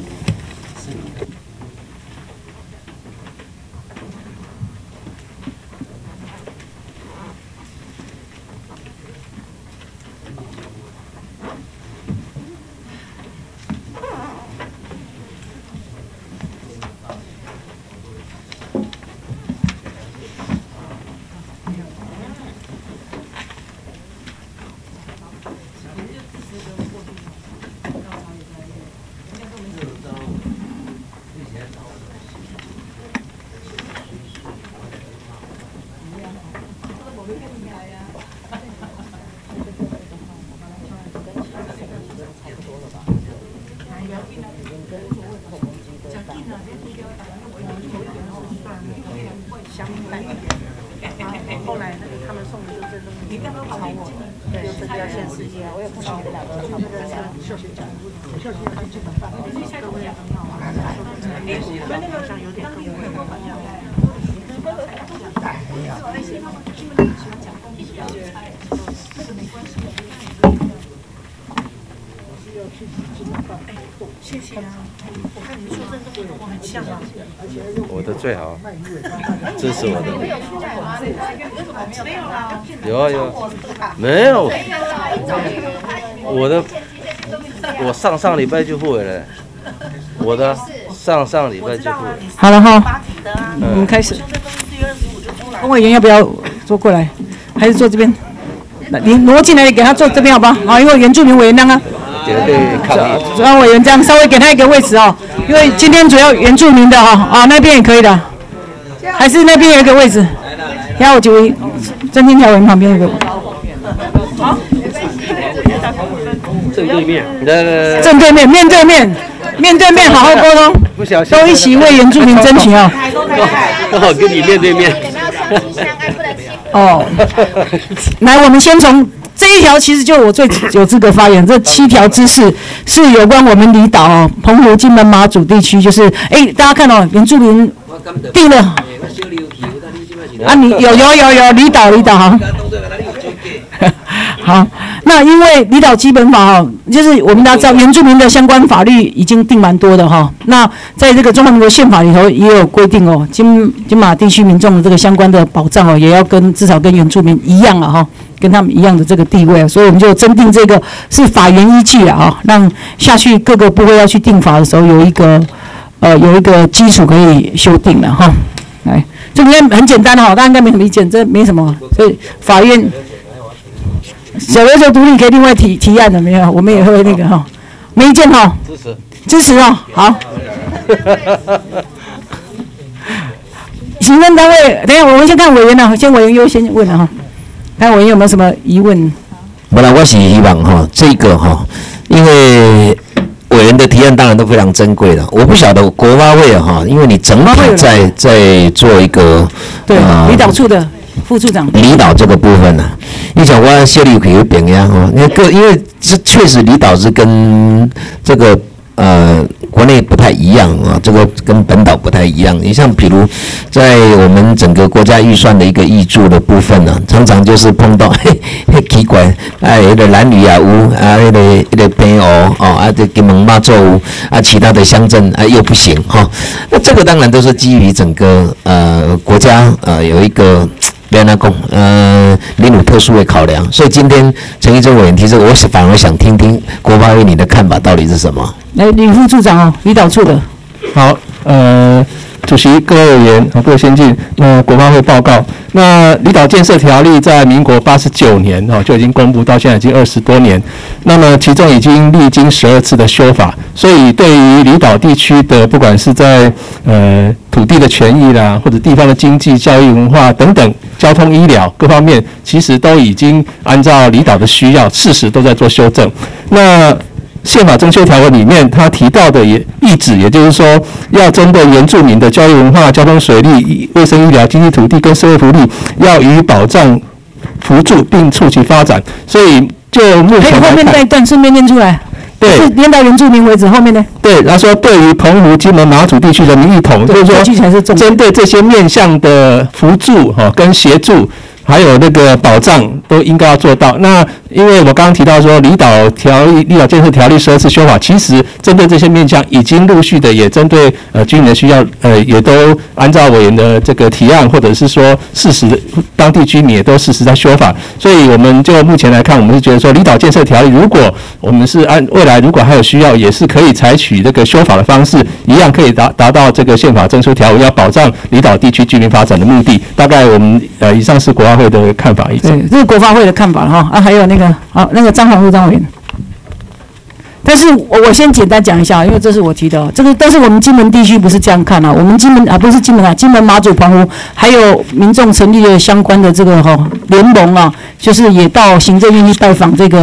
后来那个他们送的就真的，你刚刚跑我，对，增加县市业，我也不知道这两个差不多是秀学长，秀学长基本上，各位很好啊，哎，我们那个好像有点跟我们不一样。谢谢啊！我看你说真的跟我很像啊。 我的最好，支持我的。 没有啊。 有啊有，没有。我的，我上上礼拜就付了，我的上上礼拜就付了。 好了哈，我们开始。龚委员要不要坐过来，还是坐这边？你挪进来给他坐这边好不好？好，因为原住民委员让啊。主要委员这样稍微给他一个位置哦，因为今天主要原住民的哈啊那边也可以的，还是那边有一个位置，然后我就曾经条委员旁边有个。好， 正对面， 正对面，面对面，面对面好好沟通，都一起为原住民争取哦。 刚好跟你面对面。 哦，来，我们先从。这一条其实就我最有资格发言。这七条知识是有关我们离岛哦，澎湖、金门、马祖地区，就是哎，大家看哦，原住民定了啊，你有有有有离岛离岛哈，好，那因为离岛基本法哈，就是我们大家知道原住民的相关法律已经定蛮多的哈。那在这个中华民国宪法里头也有规定哦，金金马地区民众的这个相关的保障哦，也要跟至少跟原住民一样啊哈。跟他们一样的这个地位，所以我们就增订这个是法源依据啊，哈，让下去各个部会要去定法的时候有一个呃有一个基础可以修订了哈。来，这里面很简单哈，大家应该没什么意见，这没什么，所以法院小琉球独立可以另外提提案的没有？我们也会那个哈，没意见哈，支持支持哦，好。行政单位，等一下我们先看委员呢，先委员优先问了哈。看委员有没有什么疑问？ 本来我是希望哈，这个哈，因为委员的提案当然都非常珍贵的。我不晓得国发会哈，因为你整体在在做一个对离岛处的副处长， 离岛这个部分呢、啊，你想我谢立可以表扬哈，因为各因为这确实离岛是跟这个。呃，国内不太一样啊，这个跟本岛不太一样。你像比如在我们整个国家预算的一个挹注的部分呢、啊，常常就是碰到嘿嘿奇怪，哎，那个兰屿啊有啊，那个那个平湖哦，啊这金门马祖有啊，其他的乡镇啊又不行哈、哦。那这个当然都是基于整个呃国家呃有一个。别人讲，呃，领有特殊的考量，所以今天陈义洲委员提这个，我是反而想听听国发会你的看法到底是什么？ 来，李副处长哦，离岛处的。 好，呃，主席、各位委员、各位先进，那国发会报告，那离岛建设条例在民国八十九年哦就已经公布，到现在已经二十多年，那么其中已经历经十二次的修法，所以对于离岛地区的，不管是在呃土地的权益啦，或者地方的经济、教育、文化等等。交通、医疗各方面，其实都已经按照离岛的需要，适时都在做修正。那宪法增修条文里面，他提到的也意旨，也就是说，要针对原住民的教育、文化、交通、水利、卫生、医疗、经济、土地跟社会福利，要予以保障、扶助并促其发展。所以，就目前来看， 后面那一段顺便念出来。 对， 是念到原住民为止，后面呢？ 对，他说对于澎湖、金门、马祖地区人民一统，就是说针对这些面向的扶助哈、哦、跟协助，还有那个保障，都应该要做到。那因为我刚刚提到说，离岛条例、离岛建设条例十二次修法，其实针对这些面向，已经陆续的也针对呃居民的需要，呃也都按照委员的这个提案，或者是说事实的当地居民也都事实在修法。所以我们就目前来看，我们是觉得说，离岛建设条例，如果我们是按未来如果还有需要，也是可以采取这个修法的方式，一样可以达达到这个宪法增修条文要保障离岛地区居民发展的目的。大概我们呃以上是国发会的看法。 对，这是国发会的看法哈啊，还有那个好那个张宏禄张委员。但是我我先简单讲一下，因为这是我提的、哦，这个但是我们金门地区不是这样看啊，我们金门啊不是金门啊，金门、马祖、澎湖还有民众成立了相关的这个哈、哦、联盟啊，就是也到行政院去拜访这个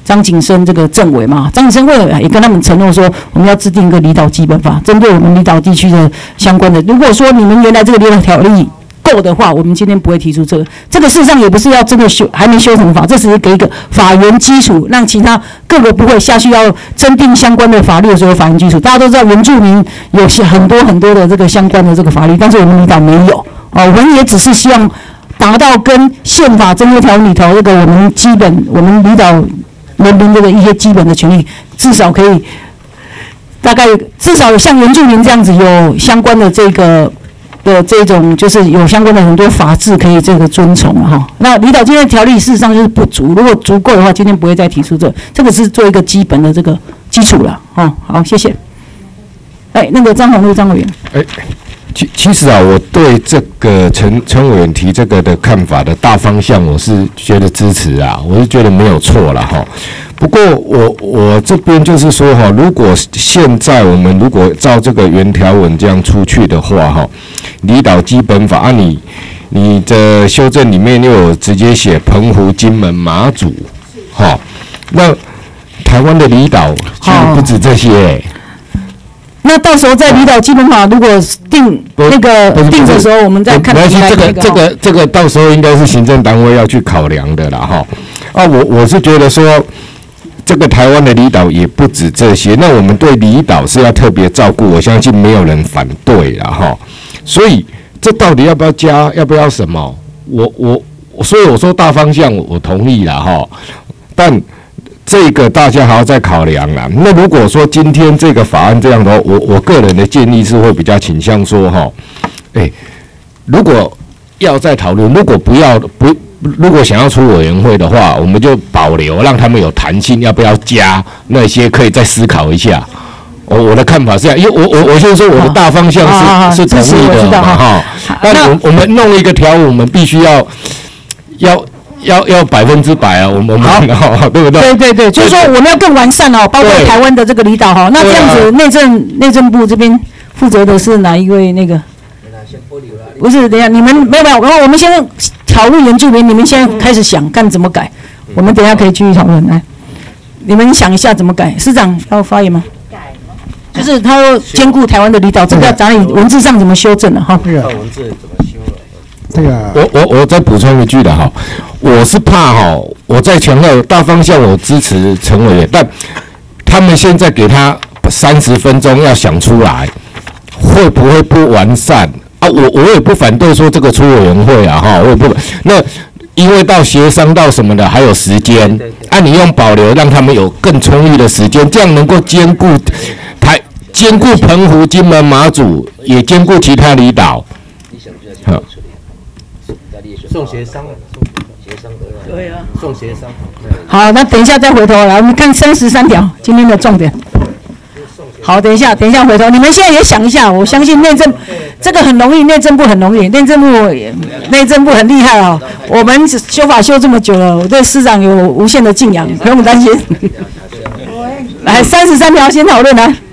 张景生这个政委嘛，张景生会也跟他们承诺说，我们要制定一个离岛基本法，针对我们离岛地区的相关的。如果说你们原来这个离岛条例够的话，我们今天不会提出这个。这个事实上也不是要真的修，还没修成法，这只是给一个法源基础，让其他各个部会下去要增订相关的法律的时候法源基础。大家都知道原住民有些很多很多的这个相关的这个法律，但是我们离岛没有哦，我们也只是希望达到跟宪法增约条里头这个我们基本我们离岛人民的一些基本的权利，至少可以大概至少像原住民这样子有相关的这个。的这种就是有相关的很多法制可以这个遵从哈。那离岛经验条例事实上就是不足，如果足够的话，今天不会再提出这，这个是做一个基本的这个基础了哈。好，谢谢。哎，那个张宏禄张委员。 哎，其其实啊，我对这个陈陈委员提这个的看法的大方向，我是觉得支持啊，我是觉得没有错了哈。不过我我这边就是说哈，如果现在我们如果照这个原条文这样出去的话哈，离岛基本法啊你，你的修正里面又有直接写澎湖、金门、马祖，哈，那台湾的离岛其实不止这些、欸。 那到时候在离岛基本法如果定那个定的时候，我们再看。 没关系，这个这个这个到时候应该是行政单位要去考量的啦哈。啊，我我是觉得说。这个台湾的离岛也不止这些，那我们对离岛是要特别照顾，我相信没有人反对啦哈。所以这到底要不要加，要不要什么？我我所以我说大方向我同意啦哈，但这个大家还要再考量啦。那如果说今天这个法案这样的话，我我个人的建议是会比较倾向说哈，哎，如果要再讨论，如果不要不。如果想要出委员会的话，我们就保留，让他们有弹性，要不要加那些可以再思考一下。我我的看法是这样，因为我我我先说我的大方向是、啊、是同意的嘛哈。但我我们弄一个条文，我们必须要要要要百分之百啊，我们好对不对？ 对对对，就是说我们要更完善哦，包括台湾的这个离岛哈。那这样子，内政内政部这边负责的是哪一位那个？不是，等一下你们没有没有，然后我们先讨论原住民，你们现在开始想看怎么改，我们等一下可以继续讨论。来，你们想一下怎么改。市长要发言吗？就是他说兼顾台湾的离岛，这个哪里文字上怎么修正了哈？ 对啊，文字怎么修了？对啊，我我我再补充一句的哈，我是怕哈，我在强调大方向我支持陈委员，但他们现在给他三十分钟要想出来，会不会不完善？啊，我我也不反对说这个出委员会啊，哈，我也不那，因为到协商到什么的还有时间，啊，你用保留让他们有更充裕的时间，这样能够兼顾台兼顾澎湖、金门、马祖，也兼顾其他离岛。好， 送协商，协商对啊，送协商。 好，那等一下再回头来，我们看三十三条今天的重点。好，等一下，等一下回头，你们现在也想一下，我相信内政这个很容易，内政部很容易，内政部内政部很厉害哦。我们修法修这么久了，我对司长有无限的敬仰，不用担心。来，三十三条先讨论来。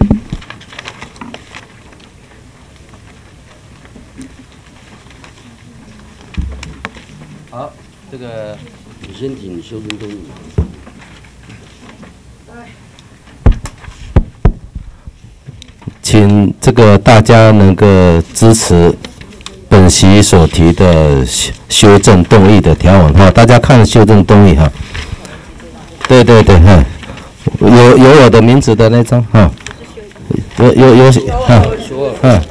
好，这个你先请修正动议。 请这个大家能够支持本席所提的修修正动议的条文哈，大家看修正动议哈。对对对哈，有有我的名字的那张哈，有有有哈，嗯。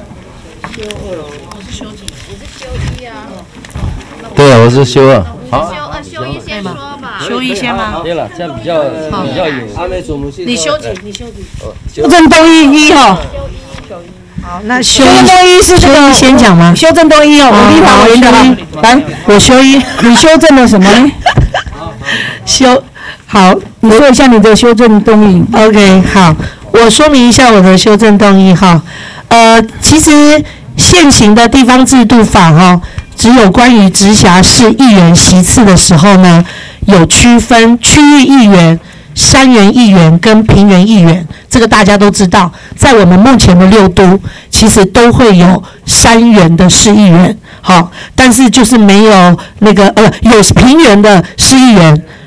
对啊，我是修二。好。 修一先说吧。修一先吗？ 对了，这样比较比较有。 你修几？你修几？ 修正动议一哈。 好，那修正动议是这个先讲吗？ 修正动议哦，我立法委员的哈。来，我修一，你修正了什么呢？ 修好， 你说一下你的修正动议。 OK， 好，我说明一下我的修正动议哈。呃，其实现行的地方制度法哈。只有关于直辖市议员席次的时候呢，有区分区域议员、山原议员跟平原议员，这个大家都知道。在我们目前的六都，其实都会有山原的市议员，好，但是就是没有那个呃有平原的市议员，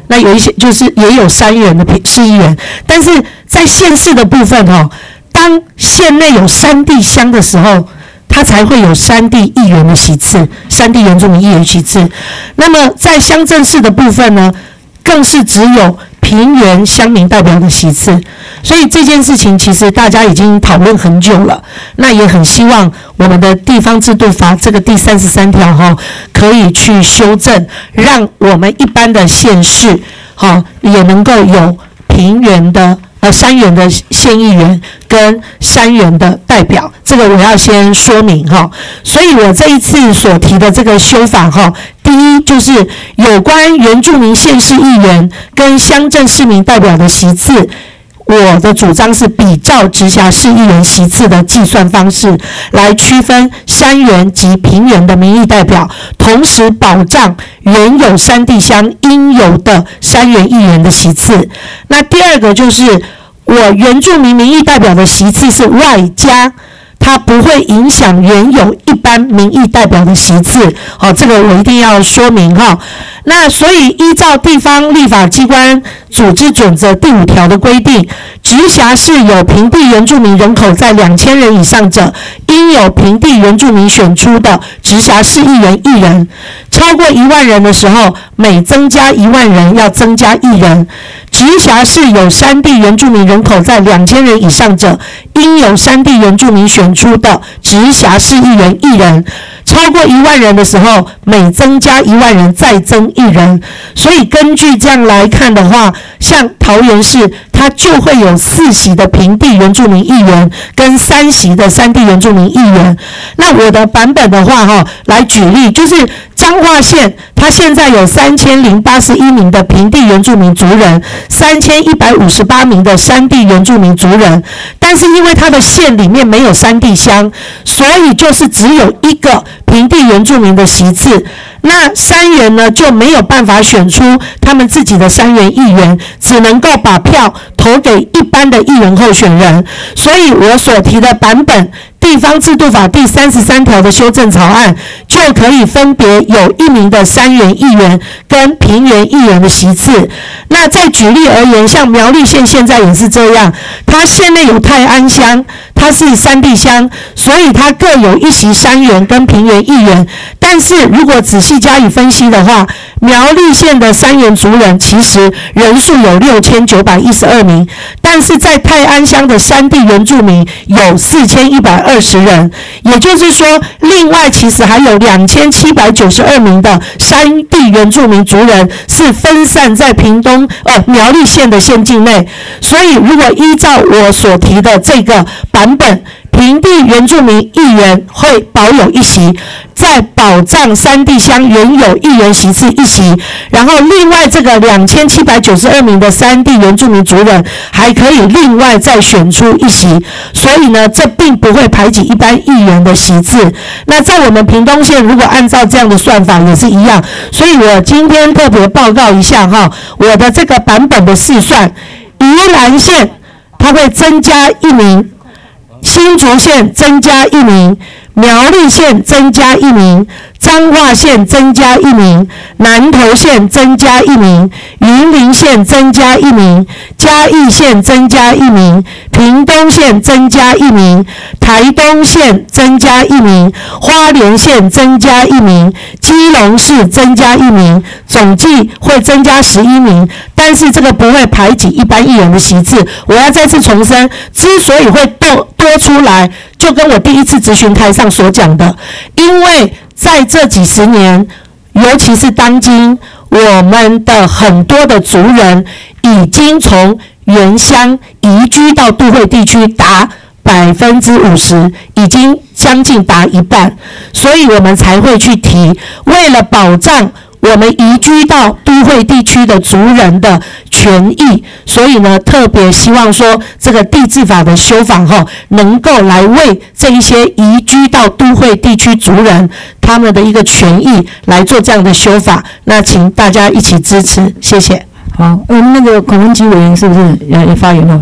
那有一些就是也有三元的市议员，但是在县市的部分哦，当县内有山地乡的时候，它才会有山地议员的席次，山地原住民议员席次。那么在乡镇市的部分呢，更是只有平原乡民代表的席次。所以这件事情其实大家已经讨论很久了，那也很希望我们的地方制度法这个第三十三条哈，可以去修正，让我们一般的县市哈也能够有平原的呃山原的县议员跟山原的代表，这个我要先说明哈。所以我这一次所提的这个修法哈，第一就是有关原住民县市议员跟乡镇市民代表的席次，我的主张是比照直辖市议员席次的计算方式来区分山原及平原的民意代表，同时保障原有山地乡应有的山原议员的席次。那第二个就是我原住民民意代表的席次是外加，它不会影响原有一般民意代表的席次，好、哦，这个我一定要说明哈、哦。那所以依照地方立法机关组织准则第五条的规定，直辖市有平地原住民人口在两千人以上者，应有平地原住民选出的直辖市议员一人。超过一万人的时候，每增加一万人要增加一人。直辖市有山地原住民人口在两千人以上者，应有山地原住民选出的直辖市议员一人。超过一万人的时候，每增加一万人再增一人。所以根据这样来看的话，像桃园市它就会有四席的平地原住民议员跟三席的山地原住民议员。那我的版本的话哈，来举例，就是彰化县它现在有三千零八十一名的平地原住民族人，三千一百五十八名的山地原住民族人，但是因为它的县里面没有山地乡，所以就是只有一个平地原住民的席次。那山原呢就没有办法选出他们自己的山原议员，只能够把票投给一般的议员候选人。所以我所提的版本地方制度法第三十三条的修正草案，就可以分别有一名的山原议员跟平原议员的席次。那再举例而言，像苗栗县现在也是这样，它县内有泰安乡，它是山地乡，所以它各有一席山原跟平原议员。但是如果仔细加以分析的话，苗栗县的山原族人其实人数有六千九百一十二名，但是在泰安乡的山地原住民有四千一百二十人，也就是说，另外其实还有两千七百九十二名的山地原住民族人是分散在屏东呃苗栗县的县境内。所以，如果依照我所提的这个版本，平地原住民议员会保有一席，在保障山地乡原有议员席次一席，然后另外这个两千七百九十二名的山地原住民族人还可以另外再选出一席，所以呢，这并不会排挤一般议员的席次。那在我们屏东县，如果按照这样的算法也是一样，所以我今天特别报告一下哈，我的这个版本的试算，宜兰县它会增加一名。新竹县增加一名，苗栗县增加一名，彰化县增加一名，南投县增加一名，云林县增加一名，嘉义县增加一名，屏东县增加一名，台东县增加一名，花莲县增加一名，基隆市增加一名，总计会增加十一名。但是这个不会排挤一般议员的席次。我要再次重申，之所以会多多出来，就跟我第一次质询台上所讲的，因为在这几十年，尤其是当今，我们的很多的族人已经从原乡移居到都会地区达百分之五十，已经将近达一半，所以我们才会去提，为了保障我们移居到都会地区的族人的权益，所以呢，特别希望说这个地制法的修法哈，能够来为这一些移居到都会地区族人他们的一个权益来做这样的修法。那请大家一起支持，谢谢。 好，嗯，那个孔文基委员是不是也也发言了？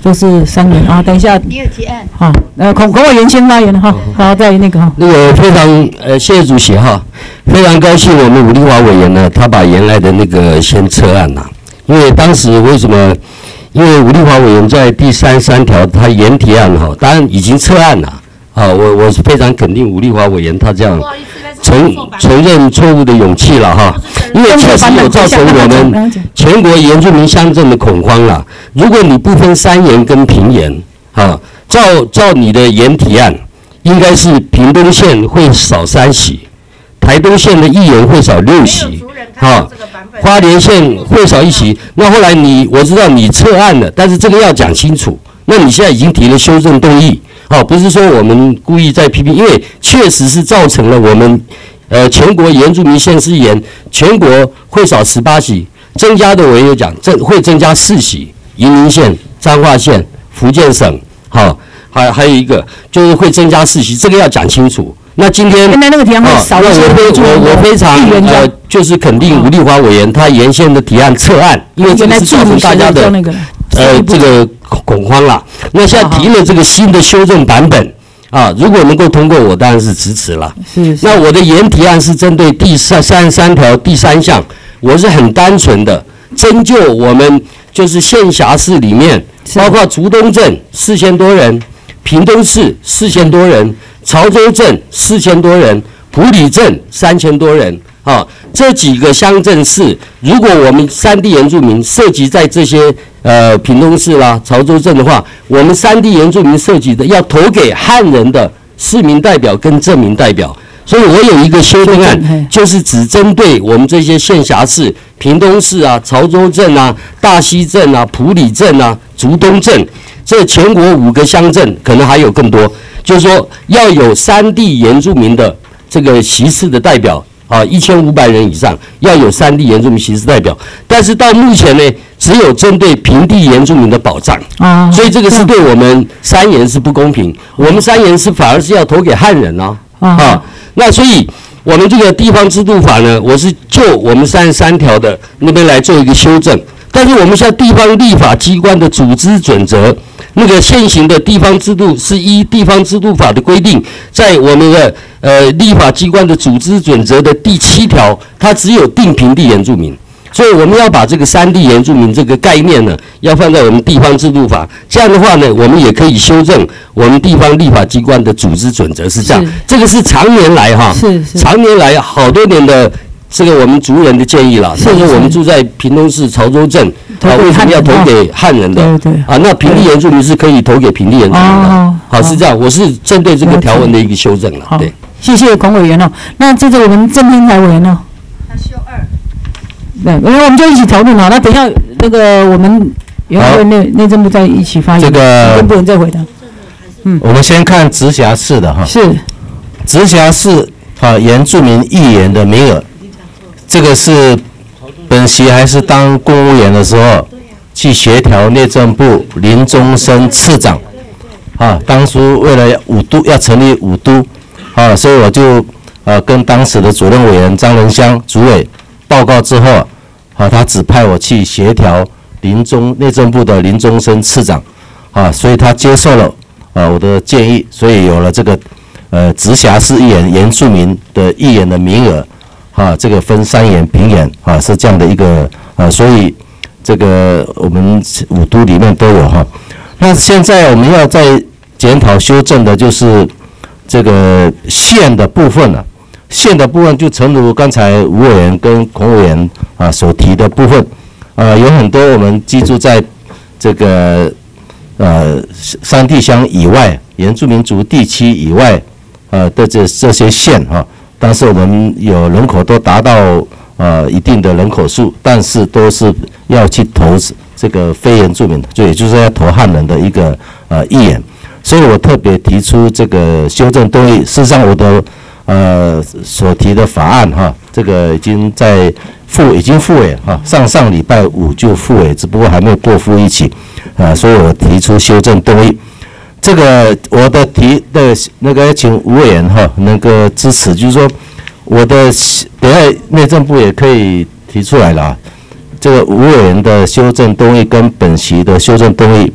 都是三人啊。等一下， 你有提案。 好，呃，孔孔委员先发言哈，然后再那个哈。 那个非常呃，谢谢主席哈，非常高兴我们伍丽华委员呢，他把原来的那个先撤案了，因为当时为什么？因为伍丽华委员在第三十三条他原提案哈，当然已经撤案了啊，我我是非常肯定伍丽华委员他这样承承认错误的勇气了哈，因为确实有造成我们全国原住民乡镇的恐慌了。如果你不分山原跟平原啊，照照你的原提案，应该是屏东县会少三席，台东县的议员会少六席，哈，花莲县会少一席。那后来你我知道你撤案了，但是这个要讲清楚。那你现在已经提了修正动议，哦，不是说我们故意在批评，因为确实是造成了我们呃全国原住民县市议员全国会少十八席，增加的我也有讲，增会增加四席，云林县、彰化县、福建省，好、哦，还还有一个就是会增加四席，这个要讲清楚。那今天， 原来那个提案会少一些， 我我非常呃，就是肯定伍丽华委员他原先的提案撤案，因为这个是造成大家的呃这个恐慌啦。那现在提了这个新的修正版本啊，如果能够通过，我当然是支持了。 是。 那我的原提案是针对第三三十三条第三项，我是很单纯的征就我们就是县辖市里面，包括竹东镇四千多人，屏东市四千多人。潮州镇四千多人，埔里镇三千多人，啊，这几个乡镇市，如果我们山地原住民涉及在这些呃屏东市啦、潮州镇的话，我们山地原住民涉及的要投给汉人的市民代表跟镇民代表，所以我有一个修正案，就是只针对我们这些县辖市，屏东市啊、潮州镇啊、大溪镇啊、埔里镇啊、竹东镇，这全国五个乡镇，可能还有更多。就是说要有山地原住民的这个席次的代表啊，一千五百人以上要有山地原住民席次代表，但是到目前呢，只有针对平地原住民的保障啊，所以这个是对我们山原是不公平，我们山原是反而是要投给汉人啊啊，那所以我们这个地方制度法呢，我是就我们三十三条的那边来做一个修正，但是我们现在地方立法机关的组织准则。那个现行的地方制度是依地方制度法的规定，在我们的呃立法机关的组织准则的第七条，它只有定平地原住民，所以我们要把这个山地原住民这个概念呢，要放在我们地方制度法。这样的话呢，我们也可以修正我们地方立法机关的组织准则是这样。这个是常年来哈，是是常年来好多年的。这个我们族人的建议啦，但是我们住在屏东市潮州镇，啊，为什么要投给汉人的？对对。啊，那平地原住民是可以投给平地原住民的。好，是这样，我是针对这个条文的一个修正了。对， 谢谢孔委员哦。那接着我们郑天才委员哦。他修二。对，因为我们就一起讨论好，那等一下那个我们原会内内政部再一起发言， 这个不能再回答。 嗯，我们先看直辖市的哈。 是。 直辖市啊，原住民议员的名额。这个是本席还是当公务员的时候去协调内政部林宗生次长，啊，当初为了五都要成立五都，啊，所以我就呃跟当时的主任委员张仁香主委报告之后，啊，他指派我去协调林宗内政部的林宗生次长，啊，所以他接受了啊我的建议，所以有了这个呃直辖市议员原住民的议员的名额。啊，这个分山原、平原啊，是这样的一个啊，所以这个我们五都里面都有哈。那现在我们要再检讨修正的就是这个县的部分了、啊。县的部分就诚如刚才吴委员跟孔委员啊所提的部分，啊，有很多我们居住在这个呃山地乡以外、原住民族地区以外呃的这这些县哈。啊但是我们有人口都达到呃一定的人口数，但是都是要去投这个非原住民，就也就是要投汉人的一个呃议员，所以我特别提出这个修正动议。事实上，我的呃所提的法案哈，这个已经在复已经复委哈，上上礼拜五就复委，只不过还没有过复一起啊，所以我提出修正动议。这个我的提的那个请吴委员哈那个支持，就是说我的等下内政部也可以提出来了，这个吴委员的修正动议跟本席的修正动议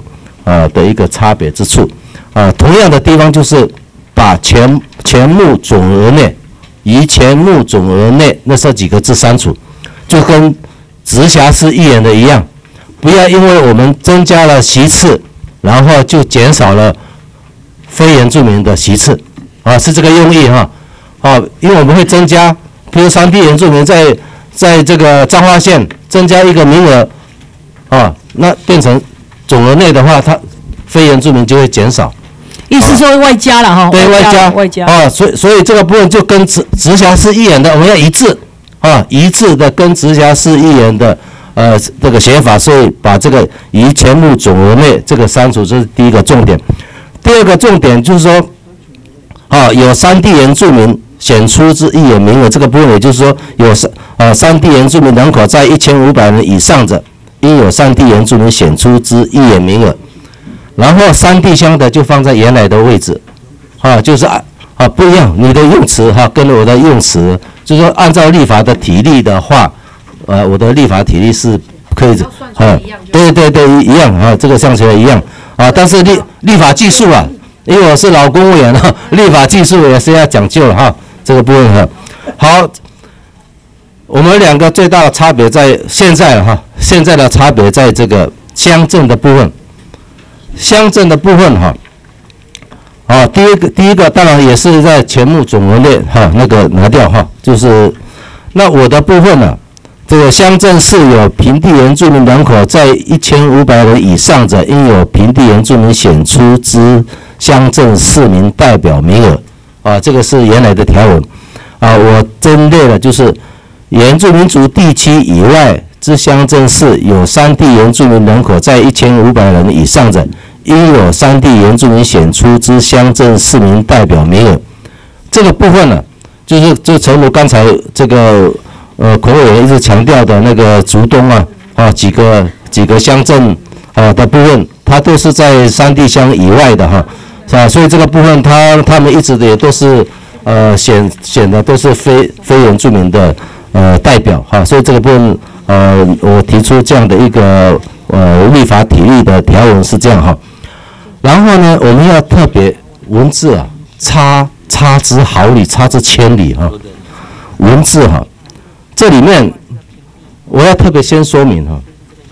呃的一个差别之处。啊，同样的地方就是把钱钱目总额内，于钱目总额内那这几个字删除，就跟直辖市议员的一样，不要因为我们增加了席次，然后就减少了非原住民的席次，啊，是这个用意哈，啊，因为我们会增加，比如山地原住民在在这个彰化县增加一个名额，啊，那变成总额内的话，它非原住民就会减少。 意思说外加了哈， 对外加外加啊，所以所以这个部分就跟直直辖市议员的我们要一致啊，一致的跟直辖市议员的呃这个写法，所以把这个于钱目总额内这个删除，这是第一个重点。第二个重点就是说，啊，有山地原住民选出之议员名额这个部分，也就是说有山啊山地原住民人口在一千五百人以上者，应有山地原住民选出之议员名额。然后山地乡的就放在原来的位置，啊，就是啊啊不一样，你的用词哈、啊、跟我的用词，就是说按照立法的体例的话，呃，我的立法体例是可以啊，对对对一样啊，这个算起来一样啊，但是立立法技术啊，因为我是老公务员啊，立法技术也是要讲究哈、啊，这个部分哈、啊。好，我们两个最大的差别在现在哈、啊，现在的差别在这个乡镇的部分。乡镇的部分哈，啊，第一个第一个当然也是在钱目总额内哈，那个拿掉哈，就是那我的部分呢，这个乡镇市有平地原住民人口在一千五百人以上者，应有平地原住民选出之乡镇市民代表名额啊，这个是原来的条文啊，我针对的就是原住民族地区以外之乡镇市有山地原住民人口在一千五百人以上者，应有山地原住民选出之乡镇市民代表名额。这个部分呢，就是就诚如刚才这个呃孔委员一直强调的那个竹东啊啊几个几个乡镇啊的部分，它都是在山地乡以外的哈，是吧？所以这个部分他他们一直也都是呃选选的都是非非原住民的呃代表哈，所以这个部分。呃，我提出这样的一个呃立法体例的条文是这样哈，然后呢，我们要特别文字啊，差差之毫厘，差之千里哈，文字哈，这里面我要特别先说明哈，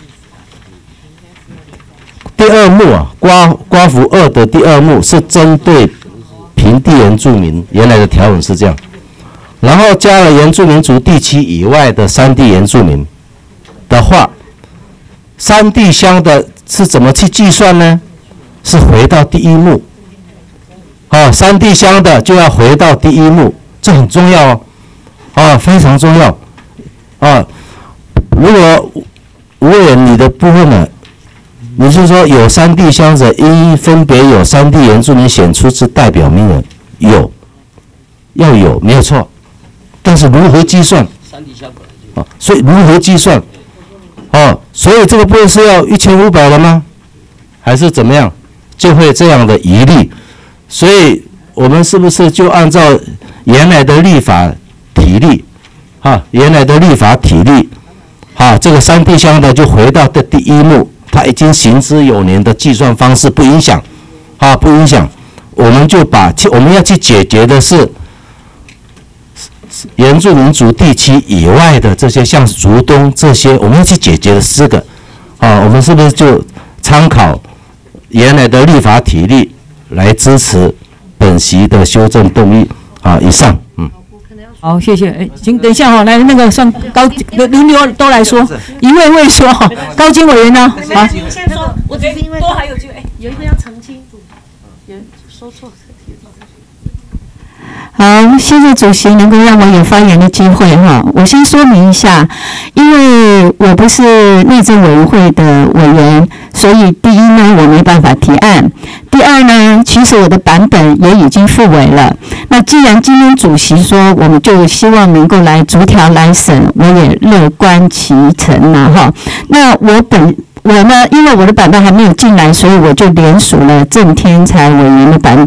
第二目啊，刮刮符二的第二目是针对平地原住民，原来的条文是这样，然后加了原住民族地区以外的山地原住民。的话，山地乡的是怎么去计算呢？是回到第一目，啊，山地乡的就要回到第一目，这很重要哦，啊，非常重要，啊，如果无人你的部分呢，你是说有山地乡者应分别有山地原住民选出之代表名额，有，要有没有错，但是如何计算？山地乡啊，所以如何计算？哦，所以这个部分是要一千五百人吗？还是怎么样？就会这样的疑虑，所以我们是不是就按照原来的立法体例，哈，原来的立法体例，哈，这个山地乡的就回到的第一目，它已经行之有年的计算方式不影响，啊，不影响，我们就把我们要去解决的是。原住民族地区以外的这些，像竹东这些，我们要去解决的是这个，啊，我们是不是就参考原来的立法体例来支持本席的修正动议？啊，以上，嗯。 好，谢谢。哎，请等一下哈、哦，来那个上高轮流都来说，一位位说哈。高金委员呢？ 啊，你先说，我只是因为多还有就哎，有一个要澄清，有人说错。 好，谢谢主席能够让我有发言的机会哈。我先说明一下，因为我不是内政委员会的委员，所以第一呢，我没办法提案；第二呢，其实我的版本也已经复委了。那既然今天主席说，我们就希望能够来逐条来审，我也乐观其成了哈。那我本。我呢，因为我的版本还没有进来，所以我就联署了郑天才委员的版本。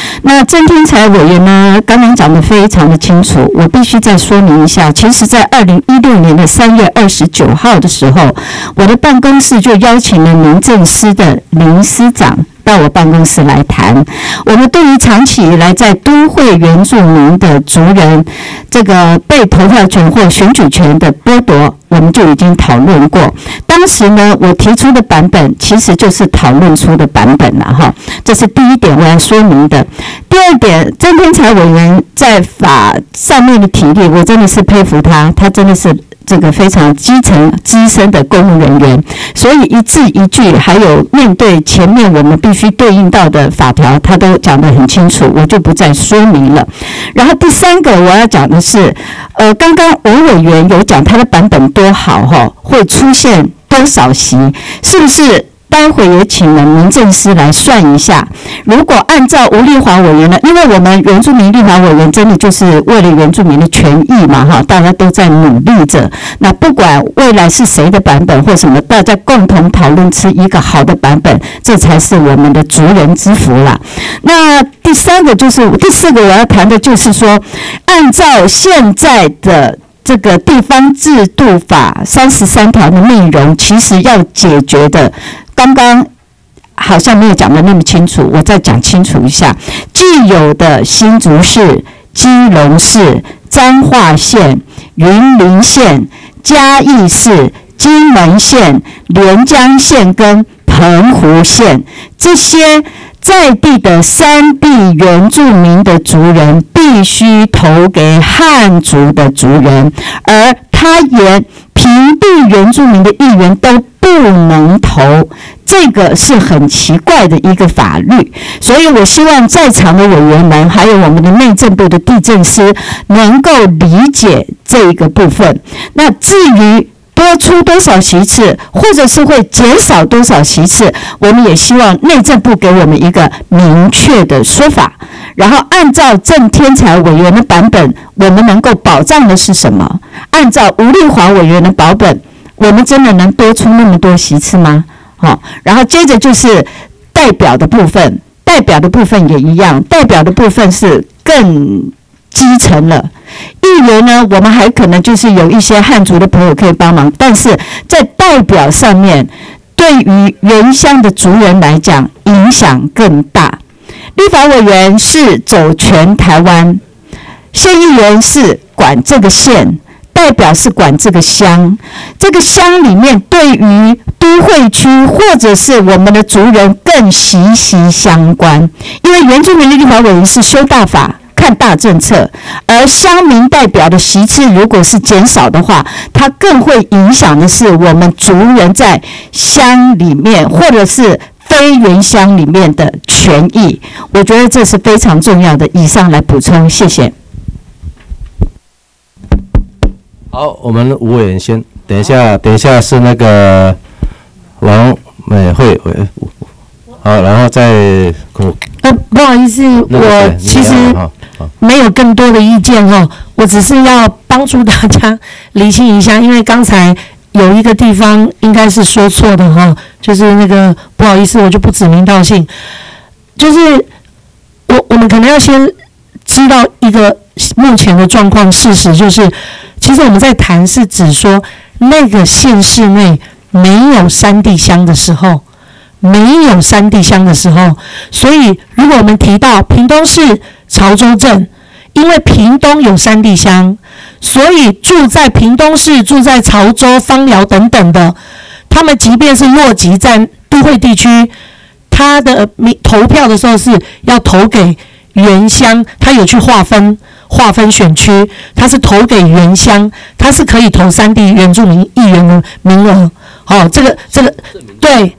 那郑天才委员呢，刚刚讲得非常的清楚，我必须再说明一下。其实，在二零一六年的三月二十九号的时候，我的办公室就邀请了民政司的林司长到我办公室来谈，我们对于长期以来在都会原住民的族人这个被投票权或选举权的剥夺，我们就已经讨论过。当时呢，我提出的版本其实就是讨论出的版本了哈，这是第一点我要说明的。第二点，郑天才委员在法上面的体力，我真的是佩服他，他真的是这个非常基层资深的公务人员，所以一字一句，还有面对前面我们必须对应到的法条，他都讲得很清楚，我就不再说明了。然后第三个我要讲的是，呃，刚刚吴委员有讲他的版本多好哈，会出现多少席，是不是？待会也请了民政司来算一下，如果按照吴丽华委员呢，因为我们原住民立法委员真的就是为了原住民的权益嘛，哈，大家都在努力着。那不管未来是谁的版本或什么，大家共同讨论出一个好的版本，这才是我们的族人之福啦。那第三个就是第四个我要谈的就是说，按照现在的这个地方制度法三十三条的内容，其实要解决的，刚刚好像没有讲得那么清楚，我再讲清楚一下。既有的新竹市、基隆市、彰化县、云林县、嘉义市、金门县、连江县跟澎湖县这些在地的山地原住民的族人必须投给汉族的族人，而他连平地原住民的议员都不能投，这个是很奇怪的一个法律。所以我希望在场的委员们，还有我们的内政部的地政司能够理解这一个部分。那至于多出多少席次，或者是会减少多少席次，我们也希望内政部给我们一个明确的说法。然后按照郑天才委员的版本，我们能够保障的是什么？按照吴丽华委员的版本，我们真的能多出那么多席次吗？好，然后接着就是代表的部分，代表的部分也一样，代表的部分是更基层了。议员呢，我们还可能就是有一些汉族的朋友可以帮忙，但是在代表上面，对于原乡的族人来讲，影响更大。立法委员是走全台湾，县议员是管这个县，代表是管这个乡。这个乡里面，对于都会区或者是我们的族人更息息相关，因为原住民的立法委员是修大法。看大政策，而乡民代表的席次如果是减少的话，它更会影响的是我们族人在乡里面或者是非原乡里面的权益。我觉得这是非常重要的。以上来补充，谢谢。 好，我们吴委员先，等一下，等一下是那个王美惠委员，好，然后再呃，不好意思，我其实没有更多的意见哈，我只是要帮助大家厘清一下，因为刚才有一个地方应该是说错的哈，就是那个不好意思，我就不指名道姓，就是我我们可能要先知道一个目前的状况事实，就是其实我们在谈是指说那个县市内没有山地乡的时候。没有山地乡的时候，所以如果我们提到屏东市潮州镇，因为屏东有山地乡，所以住在屏东市、住在潮州、枋寮等等的，他们即便是落籍在都会地区，他的投票的时候是要投给原乡，他有去划分划分选区，他是投给原乡，他是可以投山地原住民议员的名额。哦，这个这个对。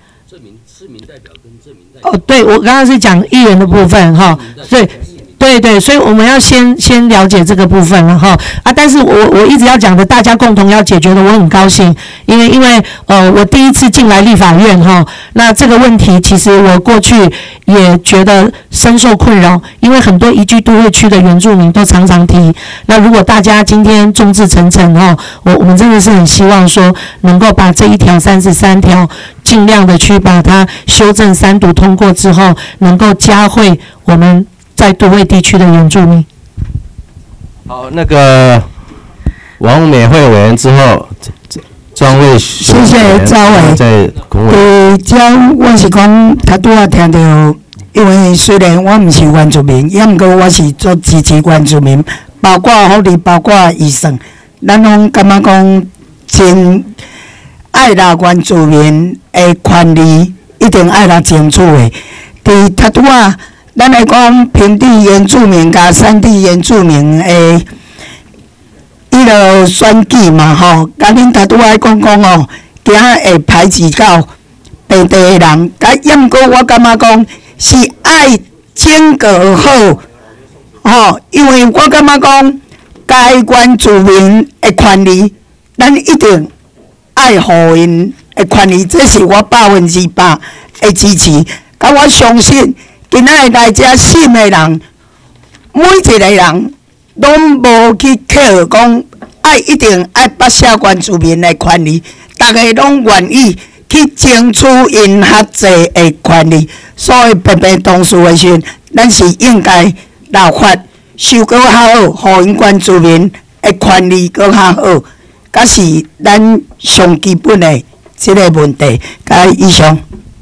哦，对，我刚刚是讲议员的部分哈，对，对对，所以我们要先先了解这个部分了哈啊，但是我我一直要讲的，大家共同要解决的，我很高兴，因为因为呃，我第一次进来立法院哈，那这个问题其实我过去也觉得深受困扰，因为很多宜居都会区的原住民都常常提，那如果大家今天众志成城哈，我我们真的是很希望说能够把这一条三十三条。尽量的去把它修正三读通过之后，能够加惠我们在都会地区的原住民。 好，那个王美惠委员之后，庄卫谢谢赵伟。 在公委。 呃，这我是讲，他拄仔听到，因为虽然我毋是原住民，也毋过我是做支持原住民，包括福利，包括医生，咱拢感觉讲真爱拉原住民的权利，一定爱拉争取的。伫他拄仔。咱来讲平地原住民甲山地原住民诶，伊个选举嘛吼，甲恁头拄仔讲讲哦，惊会排挤到本地诶人。甲抑毋过我感觉讲是爱整个好，吼，因为我感觉讲该原住民诶权利，咱一定爱互因诶权利，这是我百分之百诶支持。甲我相信。今仔来遮审的人，每一个人拢无去 care 讲爱一定爱剥削原住民的权利，大家拢愿意去争取因较济的权利。所以白白同事的时阵，咱是应该立法修搁较好，互因原住民的权利搁较好，甲是咱上基本的即个问题。甲以上。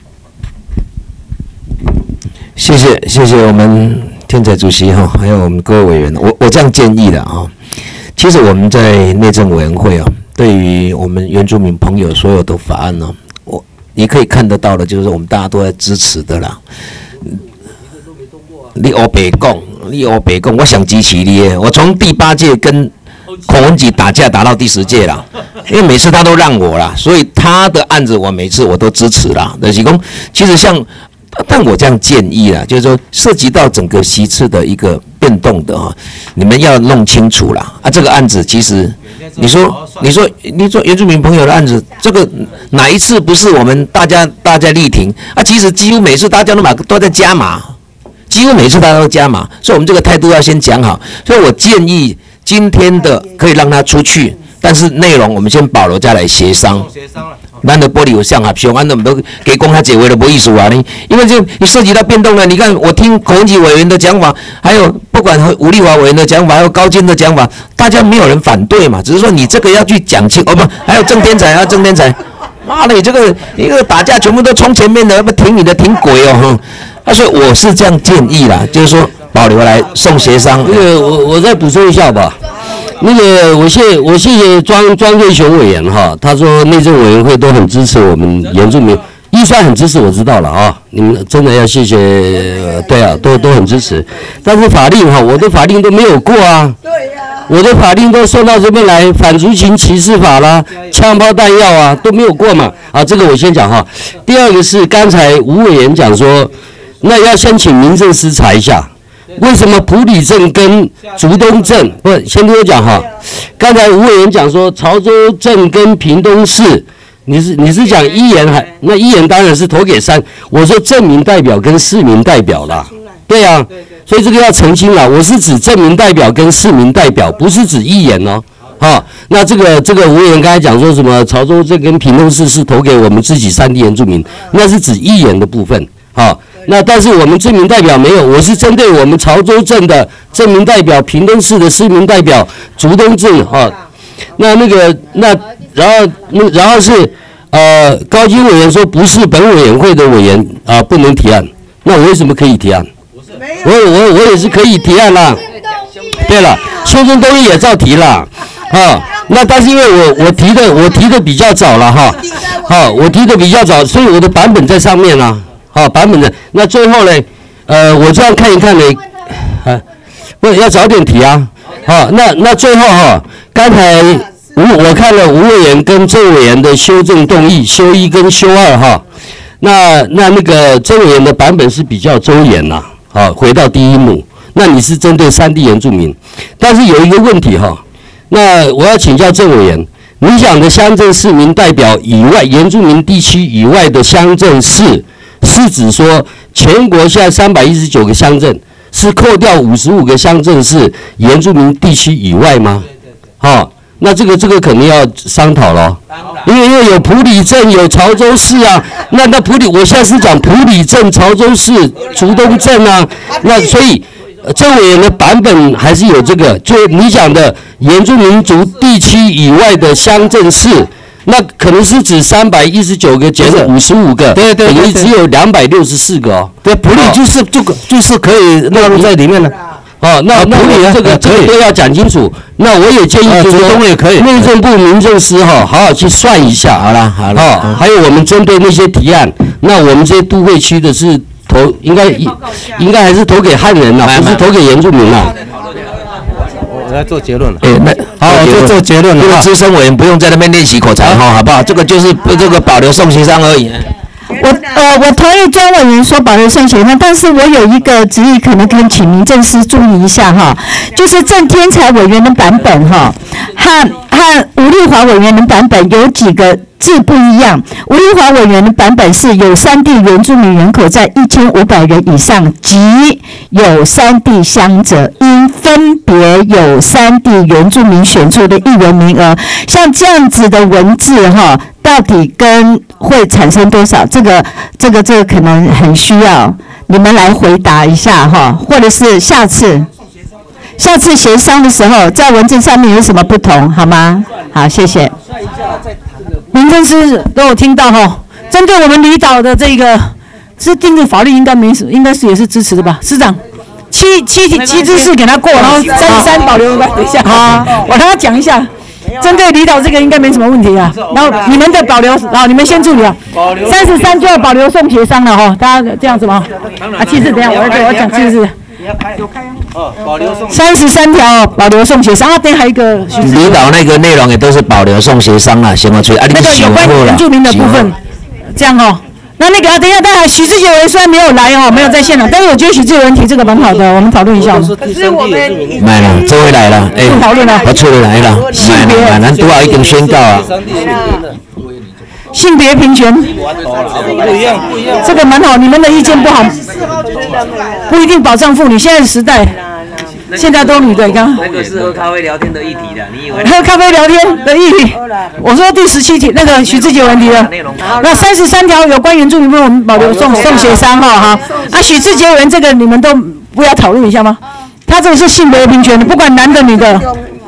谢谢谢谢我们天才主席哈，还有我们各位委员，我我这样建议的哈。其实我们在内政委员会啊，对于我们原住民朋友所有的法案呢，我你可以看得到的，就是我们大家都在支持的啦。你欧北共，你欧北共，我想支持你耶。我从第八届跟孔文吉打架打到第十届啦，因为每次他都让我啦，所以他的案子我每次我都支持啦。就是讲，其实像。但我这样建议啦，就是说涉及到整个席次的一个变动的哈，你们要弄清楚啦。啊，这个案子其实，你说你说你说原住民朋友的案子，这个哪一次不是我们大家大家力挺啊？其实几乎每次大家都把都在加码，几乎每次大家都加码，所以我们这个态度要先讲好。所以我建议今天的可以让他出去，但是内容我们先保留再来协商。咱的玻璃有上合上，咱都唔都给公他解围的没意思啊！你因为这你涉及到变动了，你看我听孔文吉委员的讲法，还有不管吴立华委员的讲法，还有高金的讲法，大家没有人反对嘛，只是说你这个要去讲清哦不，还有郑天才啊，郑天才，妈的，你这个一个打架全部都冲前面的，要不挺你的挺鬼哦哼！啊，所以我是这样建议啦，就是说保留来送协商。 那个我我再补充一下吧。那个，我谢我谢谢庄庄瑞雄委员哈，他说内政委员会都很支持我们原住民，预算很支持，我知道了啊，你们真的要谢谢，对啊，都都很支持。但是法令哈，我的法令都没有过啊，对呀，我的法令都送到这边来，反族群歧视法啦，枪炮弹药啊都没有过嘛，啊，这个我先讲哈。第二个是刚才吴委员讲说，那要先请民政司查一下。为什么埔里镇跟竹东镇不？先听我讲哈。刚才吴委员讲说潮州镇跟屏东市，你是你是讲一言还？那一言当然是投给三。我说镇民代表跟市民代表啦，对啊，所以这个要澄清了。我是指镇民代表跟市民代表，不是指一言哦。好，那这个这个吴委员刚才讲说什么潮州镇跟屏东市是投给我们自己山地原住民，那是指一言的部分。好。那但是我们镇民代表没有，我是针对我们潮州镇的镇民代表、屏东市的市民代表、竹东镇啊。那那个那然后那然后是呃高金委员说不是本委员会的委员啊不能提案，那我为什么可以提案？我我我也是可以提案啦。对了，修正动议也照提啦。啊，那但是因为我我提的我提的比较早了哈，好，我提的比较早，所以我的版本在上面啦。好，版本的那最后呢？呃，我这样看一看呢，啊，不要早点提啊。好，那那最后哈，刚才吴我看了吴委员跟郑委员的修正动议，修一跟修二哈。那那那个郑委员的版本是比较周延呐。好，回到第一幕，那你是针对山地原住民，但是有一个问题哈，那我要请教郑委员，你讲的乡镇市民代表以外，原住民地区以外的乡镇市。是指说，全国现在三百一十九个乡镇，是扣掉五十五个乡镇是原住民地区以外吗？好、哦，那这个这个肯定要商讨了，因为因为有埔里镇、有潮州市啊，那那埔里，我现在是讲埔里镇、潮州市、竹东镇啊，那所以这委员的版本还是有这个，就你讲的原住民族地区以外的乡镇市，那可能是指三百一十九个减五十五个， 对对对等于只有两百六十四个哦。 对，普里就是就就是可以纳入在里面的。 哦，那那普里这个这个都要讲清楚。那我也建议就是说， 也可以， 内政部民政司哈，好好去算一下。 好了好了。 哦，还有我们针对那些提案，那我们这些都会区的是投应该应该还是投给汉人呐，不是投给原住民呐。 我来做结论了。 哎，那好，就做结论了。 这个资深委员不用在那边练习口才哈，好不好？这个就是这个保留送协商而已。 我呃，我同意庄委员说保留送协商，但是我有一个质疑，可能跟请民政司注意一下哈，就是郑天才委员的版本哈，和和吴丽华委员的版本有几个字不一样。吴丽华委员的版本是有山地原住民人口在一千五百人以上及有山地乡者，应分别有山地原住民选出的议员名额。像这样子的文字哈，到底跟会产生多少？这个这个这个可能很需要你们来回答一下哈，或者是下次下次协商的时候，在文字上面有什么不同，好吗？好，谢谢。 民政司都有听到哈，针对我们离岛的这个是定的法律，应该没应该是也是支持的吧？司长，七七七之四给他过，然后三十三保留。等一下啊，我让他讲一下。针对离岛这个应该没什么问题啊，然后你们的保留，好，你们先处理啊。三十三就要保留送协商了哈，大家这样子吗？啊，其实等一下我要我要讲其实。 哦，保留送三十三条保留送协商，啊，等还有一个离岛那个内容也都是保留送协商啊，行吗？所以啊， 那个有关原住民的部分，这样哦。那那个啊，等一下，当然许志杰委员虽然没有来哦，没有在现场，但是我觉得许志杰委员提这个蛮好的，我们讨论一下。 可是我们买了，这回来了，哎， 讨论了， 我出来了，买了，买了，多少已经宣告啊。 性别平权， 不一样不一样， 这个蛮好，你们的意见不好，不一定保障妇女。现在的时代，现在都女的，你看。 那个是喝咖啡聊天的议题的，你以为？ 喝咖啡聊天的议题，我说第十七题那个许志杰文题的，那三十三条有关原住民部分我们保留送送协商哈哈。啊，许志杰文这个你们都不要讨论一下吗？他这个是性别平权的，不管男的女的。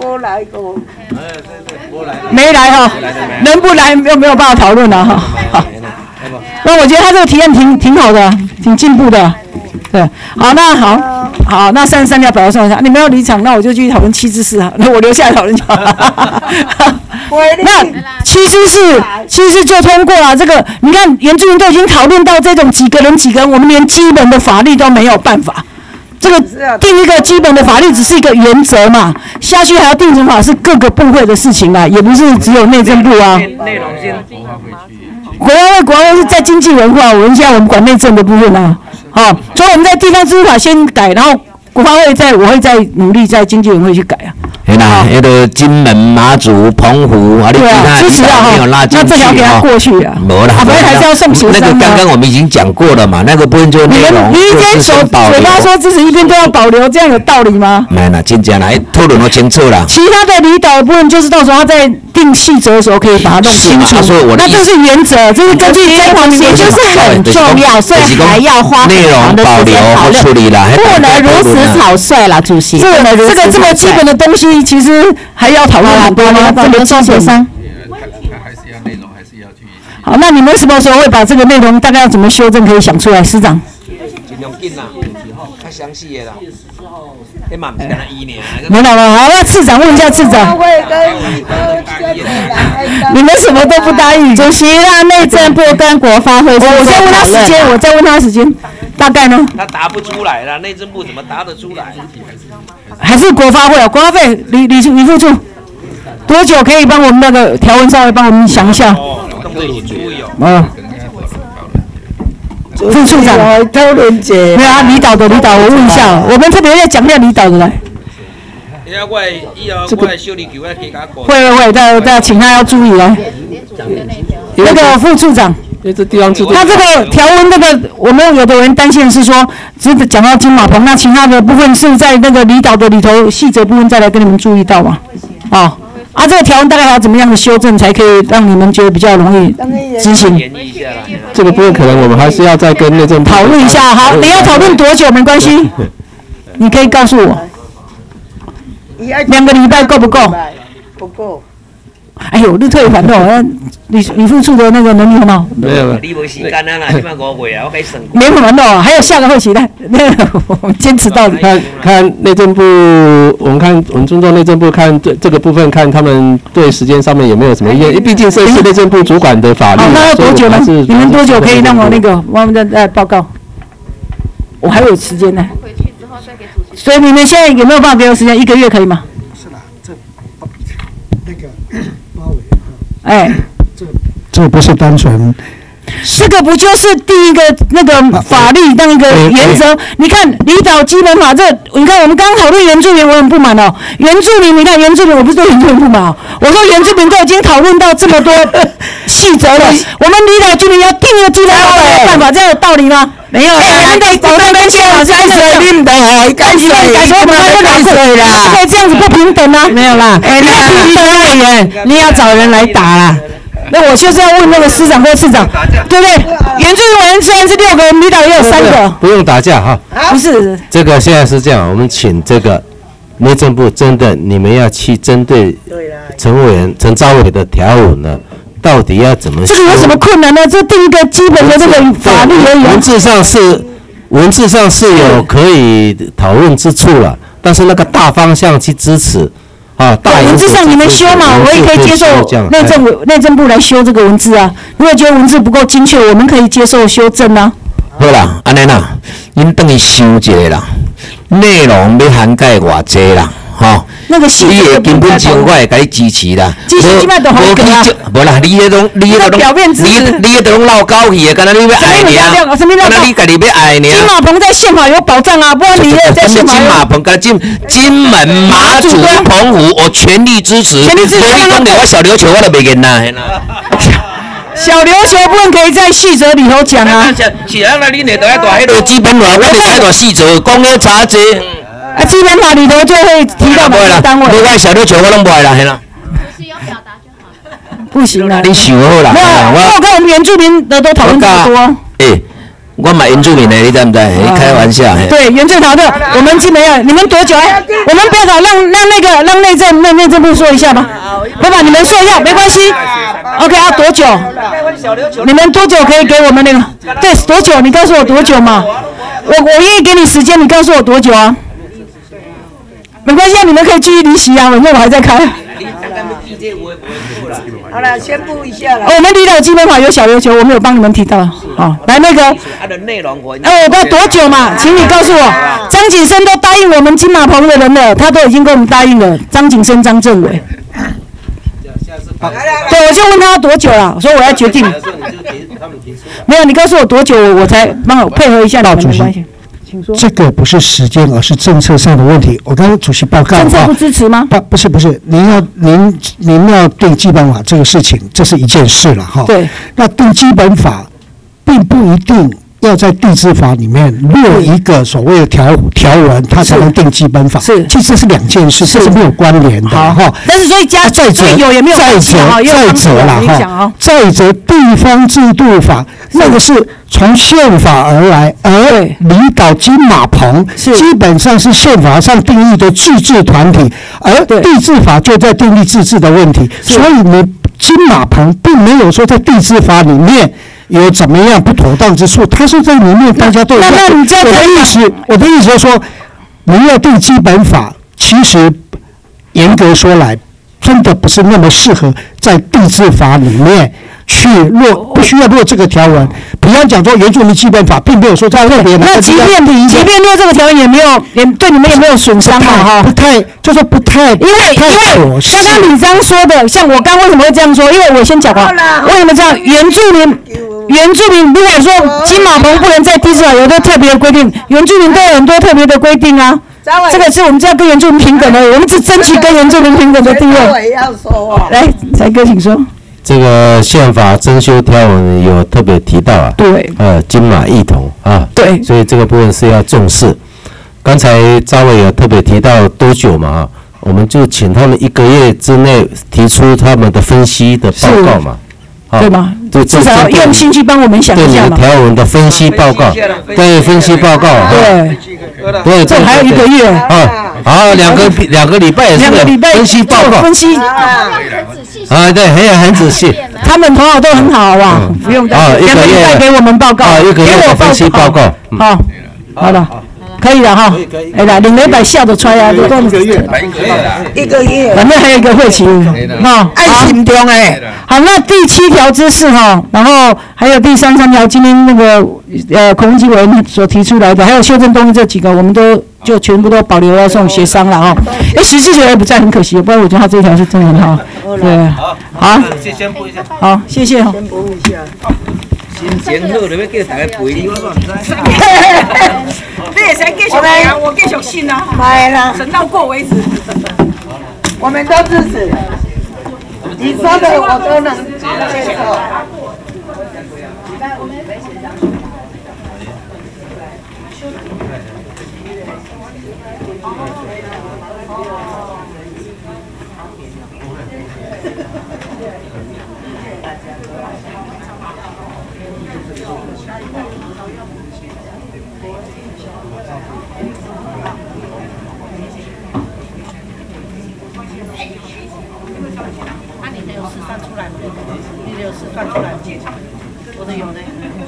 没来哈，能不来又没有办法讨论了哈。好，那我觉得他这个提案挺挺好的，挺进步的。对，好，那好，好，那三十三条保留送一下，你们要离场，那我就继续讨论七之四啊，那我留下来讨论就好了。那七之四，七之四就通过了。这个你看，原住民都已经讨论到这种几个人几个人，我们连基本的法律都没有办法。这个定一个基本的法律只是一个原则嘛，下去还要定成法是各个部会的事情啊，也不是只有内政部啊。 内容先国安会，国安会是在经济文化，我们现在我们管内政的部分啊。好，所以我们在地方自治法先改，然后国发会在我会再努力在经济委员会去改啊。 嘿啦，那个金门、马祖、澎湖啊，你其他支持啊哈，那这条给他过去啊。 没了， 我们还是要送协商那个刚刚我们已经讲过了嘛，那个部分就内容就是先保留。 嘴巴说支持一边都要保留，这样有道理吗？ 没啦，真正来讨论都清楚啦。 其他的离岛的部分就是到时候他在定细则的时候可以把它弄清楚。那这是原则，这是根据这方面就是很重要，所以还要花很长的时间讨论，不能如此草率了，主席。这个这个这么基本的东西，其实还要讨论很多吗？这么基协商。好，那你们什么时候会把这个内容大概要怎么修正可以想出来？司长。 尽量紧啦，较详细的啦。迄嘛毋是干那一年。 没了了，好，那次长问一下次长。你们什么都不答应， 主席让内政部跟国发会。 我再问他时间，我再问他时间，大概呢？ 他答不出来了，内政部怎么答得出来？ 还是国发会啊？国发会李李李副处，多久可以帮我们那个条文稍微帮我们想一下？ 哦，这个注意哦。 嗯。副处长， 讨论者。 没有啊，离岛的离岛，我问一下，我们特别要讲一下离岛的来。 这个会会会，大大请他要注意来。那个副处长， 这地方制度， 他这个条文那个，我们有的人担心是说，只讲到金马棚，那其他的部分是在那个离岛的里头细则部分再来跟你们注意到嘛？哦。啊，这个条文大概还要怎么样的修正，才可以让你们觉得比较容易执行？ 这个部分可能我们还是要再跟内政部讨论一下。好，你要讨论多久没关系。 你可以告诉我，两个礼拜够不够？ 不够。 哎呦，你退还了，你你付出的那个能力很好。 没有， 你无时间啊啦，你嘛五月啊，我给你算过。 没有还了，还有下个会期的，那个我们坚持到底。 看看内政部，我们看我们尊重内政部，看这这个部分，看他们对时间上面有没有什么意见？因为毕竟这是内政部主管的法律。 好，那要多久呢？你们多久可以让我那个我们再再报告？我还有时间呢。回去之后再给主席。所以你们现在有没有办法给我时间？一个月可以吗？ 是的，这那个包围。 哎， 这这不是单纯。 这个不就是第一个那个法律那个原则？你看离岛基本法这，你看我们刚讨论原住民，我很不满哦。原住民，你看原住民，我不是对原住民不满哦。我说原住民都已经讨论到这么多细则了，我们离岛居民要定一个基本法的办法，这样有道理吗？没有，哎，你得我们跟宪法改水，你得改水，改水我们就改水啦，不可以这样子不平等啊！ 没有啦，哎，那个委员，你要找人来打啦。 那我就是要问那个司长或市长，对不对？原住民委员虽然是六个人，离岛也有三个。 不用打架哈。 不是。 这个现在是这样，我们请这个内政部真的，你们要去针对陈委员、陈召委的条文呢，到底要怎么？ 这个有什么困难呢？这定一个基本的这个法律而已。 文字上是文字上是有可以讨论之处了，但是那个大方向去支持。啊， 文字上你们修嘛，我也可以接受内政委内政部来修这个文字啊。如果觉得文字不够精确，我们可以接受修正啊。 好啦，安尼啦，恁等于想一下啦，内容要涵盖偌济啦，吼。 那个细你的根本情我会给你支持啦。 支持基本都好个啊。 无啦，你迄种，你迄种，你你迄种闹高去的，敢若你要爱尔，敢若你家己要爱尔。 金马棚在宪法有保障啊，不然你在宪法。 金马棚跟金金门、马祖、澎湖，我全力支持。全力支持。你讲的我小琉球我都袂认啦。 小琉球部分可以在细则里头讲啊。 是啊，那你那都要大迄个基本法，我得写大细则，讲个查济。 啊，基本法里头就会提到哪个单位。 另外小琉球我拢不爱啦，嘿啦。 不行啦， 你想好啦。 没有，我跟我们原住民的都讨论这么多。 诶，我买原住民的，你知不知？你开玩笑。 对，原住民的，我们基本上你们多久？哎，我们不要搞，让让那个让内政内内政部说一下吧。不把你们说一下，没关系。OK， 要多久？你们多久可以给我们那个？对，多久？你告诉我多久嘛？我我愿意给你时间，你告诉我多久啊？没关系啊，你们可以继续离席啊，反正我还在开。 好了，宣布一下了。 我们离岛基本法有小琉球，我们有帮你们提到。好，来那个。 它的内容我。 哎，我不知道多久嘛，请你告诉我。张景生都答应我们金马棚的人了，他都已经跟我们答应了。张景生、张政委。对，我就问他要多久了，我说我要决定。没有，你告诉我多久，我才帮我配合一下你们的关系。 这个不是时间，而是政策上的问题。我刚刚主席报告， 政策不支持吗？ 不，不是，不是，您要您您要定基本法这个事情，这是一件事了哈。 对。 那定基本法，并不一定要在地质法里面落一个所谓的条条文，它才能定基本法。 是， 其实这是两件事，这是没有关联的哈。 但是所以加再者有也没有再者再者了哈，再者地方制度法那个是从宪法而来，而离岛金马棚基本上是宪法上定义的自治团体，而地质法就在定义自治的问题，所以你金马棚并没有说在地质法里面有怎么样不妥当之处，它是在里面大家都有。那那你我的意思，我的意思就是说，你要定基本法，其实严格说来，真的不是那么适合在地质法里面去落，不需要落这个条文。比方讲说，原住民基本法并没有说在特别。 那即便即便落这个条文，也没有，也对你们也没有损伤嘛，哈。 不太，就是不太， 因为因为刚刚李章说的，像我刚为什么会这样说？因为我先讲完，为什么这样？原住民。原住民如果说金马棚不能在地质法有个特别的规定，原住民都有很多特别的规定啊。这个是我们这样跟原住民平等的，我们是争取跟原住民平等的地位。 要说啊， 来，才哥请说。 这个宪法增修条文有特别提到啊， 对， 呃，金马异同啊， 对， 所以这个部分是要重视。刚才赵委有特别提到多久嘛啊，我们就请他们一个月之内提出他们的分析的报告嘛。 对吗？ 对， 至少用心去帮我们想一下嘛。 对条文的分析报告，对分析报告， 对， 对， 这还有一个月啊，好，两个两个礼拜也是两个礼拜分析报告， 分析啊，对，很很仔细， 他们头脑都很好，好不好？不用担心，两个礼拜给我们报告， 一个月的分析报告， 好，好了。可以了哈，哎啦，两礼拜笑得出来啊，都一个月，一个月，反正还有一个会期，哈，爱心中哎。好，那第七条之事哈，然后还有第三三条，今天那个呃孔文基委员所提出来的，还有修正动议这几个，我们都就全部都保留要送协商了哈。哎，徐志学也不在，很可惜，不然我觉得他这一条是真的很好。对，好， 先补一下， 好，谢谢哈。 先补一下。心情好，就要叫大家陪你，我煞唔知。 你也先继续讲，我继续信啊。来啦，审到过为止。我们都支持，你说的我都能接受。 那你的有示范出来吗？你的有示范出来吗？我的有呢。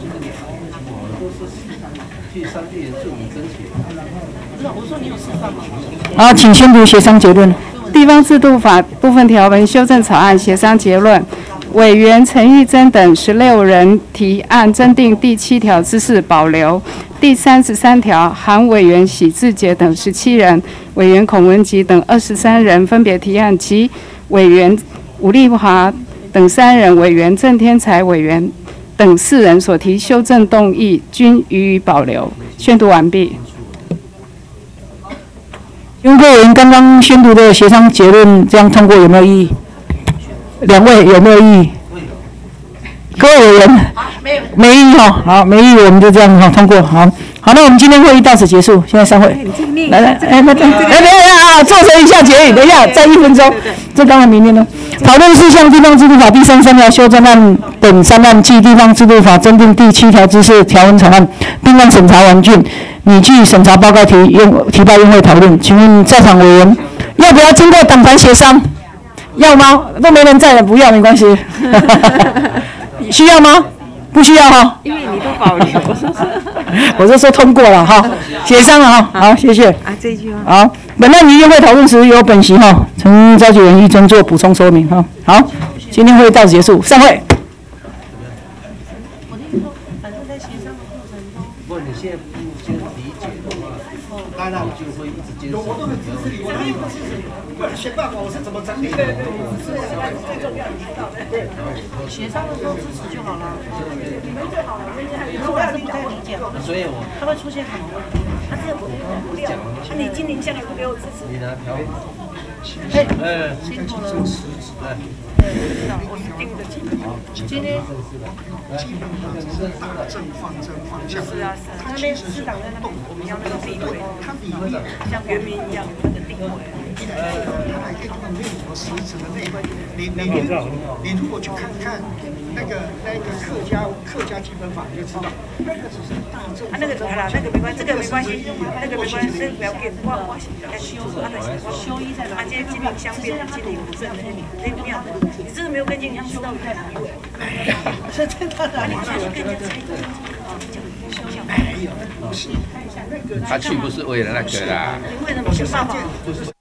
去山地原住民争取。 不是，我说你有示范吗？ 好，请宣读协商结论。 地方制度法部分条文修正草案协商结论。委员陈玉珍等十六人提案增订第七条之事保留。第三十三条含委员许志杰等十七人，委员孔文吉等二十三人分别提案，其委员吴丽华等三人，委员郑天才委员等四人所提修正动议均予以保留。宣读完毕。 因为委员刚刚宣读的协商结论，这样通过有没有异议？两位有没有异议？各位委员没异议哈，好，没异议我们就这样哈通过，好，好，那我们今天会议到此结束，现在散会。来来，哎，那等，哎，等一下啊，做成一下结语，等一下，再一分钟，这当然明天呢。讨论事项：地方制度法第三十三条修正案等三案暨地方制度法增订第七条之事条文草案，并按审查完竣，拟具审查报告提用提报院会讨论。请问在场委员要不要经过党团协商？要吗？都没人在了，不要没关系。需要吗？不需要哈。 因为你都保留。 我就说通过了哈，协商了哈，好，谢谢。 啊，这一句话。 好，本案于院会讨论时，由本席哈陈召集人一尊做补充说明哈。好，今天会议到此结束，散会。 不，你现在不先理解的话，当然就会一直坚持。我都很支持你，我当然不支持你。不然想办法，我是怎么整理的？对对对，是最重要的，知道的。对， 协商的时候支持就好了。你们最好了，如果还是不太理解， 所以我他会出现什么问题？他这个不不了，那你今年下来不给我支持？ 你拿条。 哎，辛苦了。哎，我是盯着今今天。基本上是大政方针方向。是啊是啊，那边市长在那边，我们要那个地位，他比像原民一样那个地位。 他还可以根本没有什么实质的内容。你你你如果去看看那个那个客家客家基本法，你就知道那个只是大政。 啊，那个好了，那个没关系，这个没关系，那个没关系，那个不要变，我我是要修，啊，但是我修一在哪？啊，这金陵乡变金陵不正的那那个庙，你真的没有跟金陵乡知道你在哪里？是真的，你去跟人家猜。 没有，不是， 他去不是为了那个啦。 你为什么去报？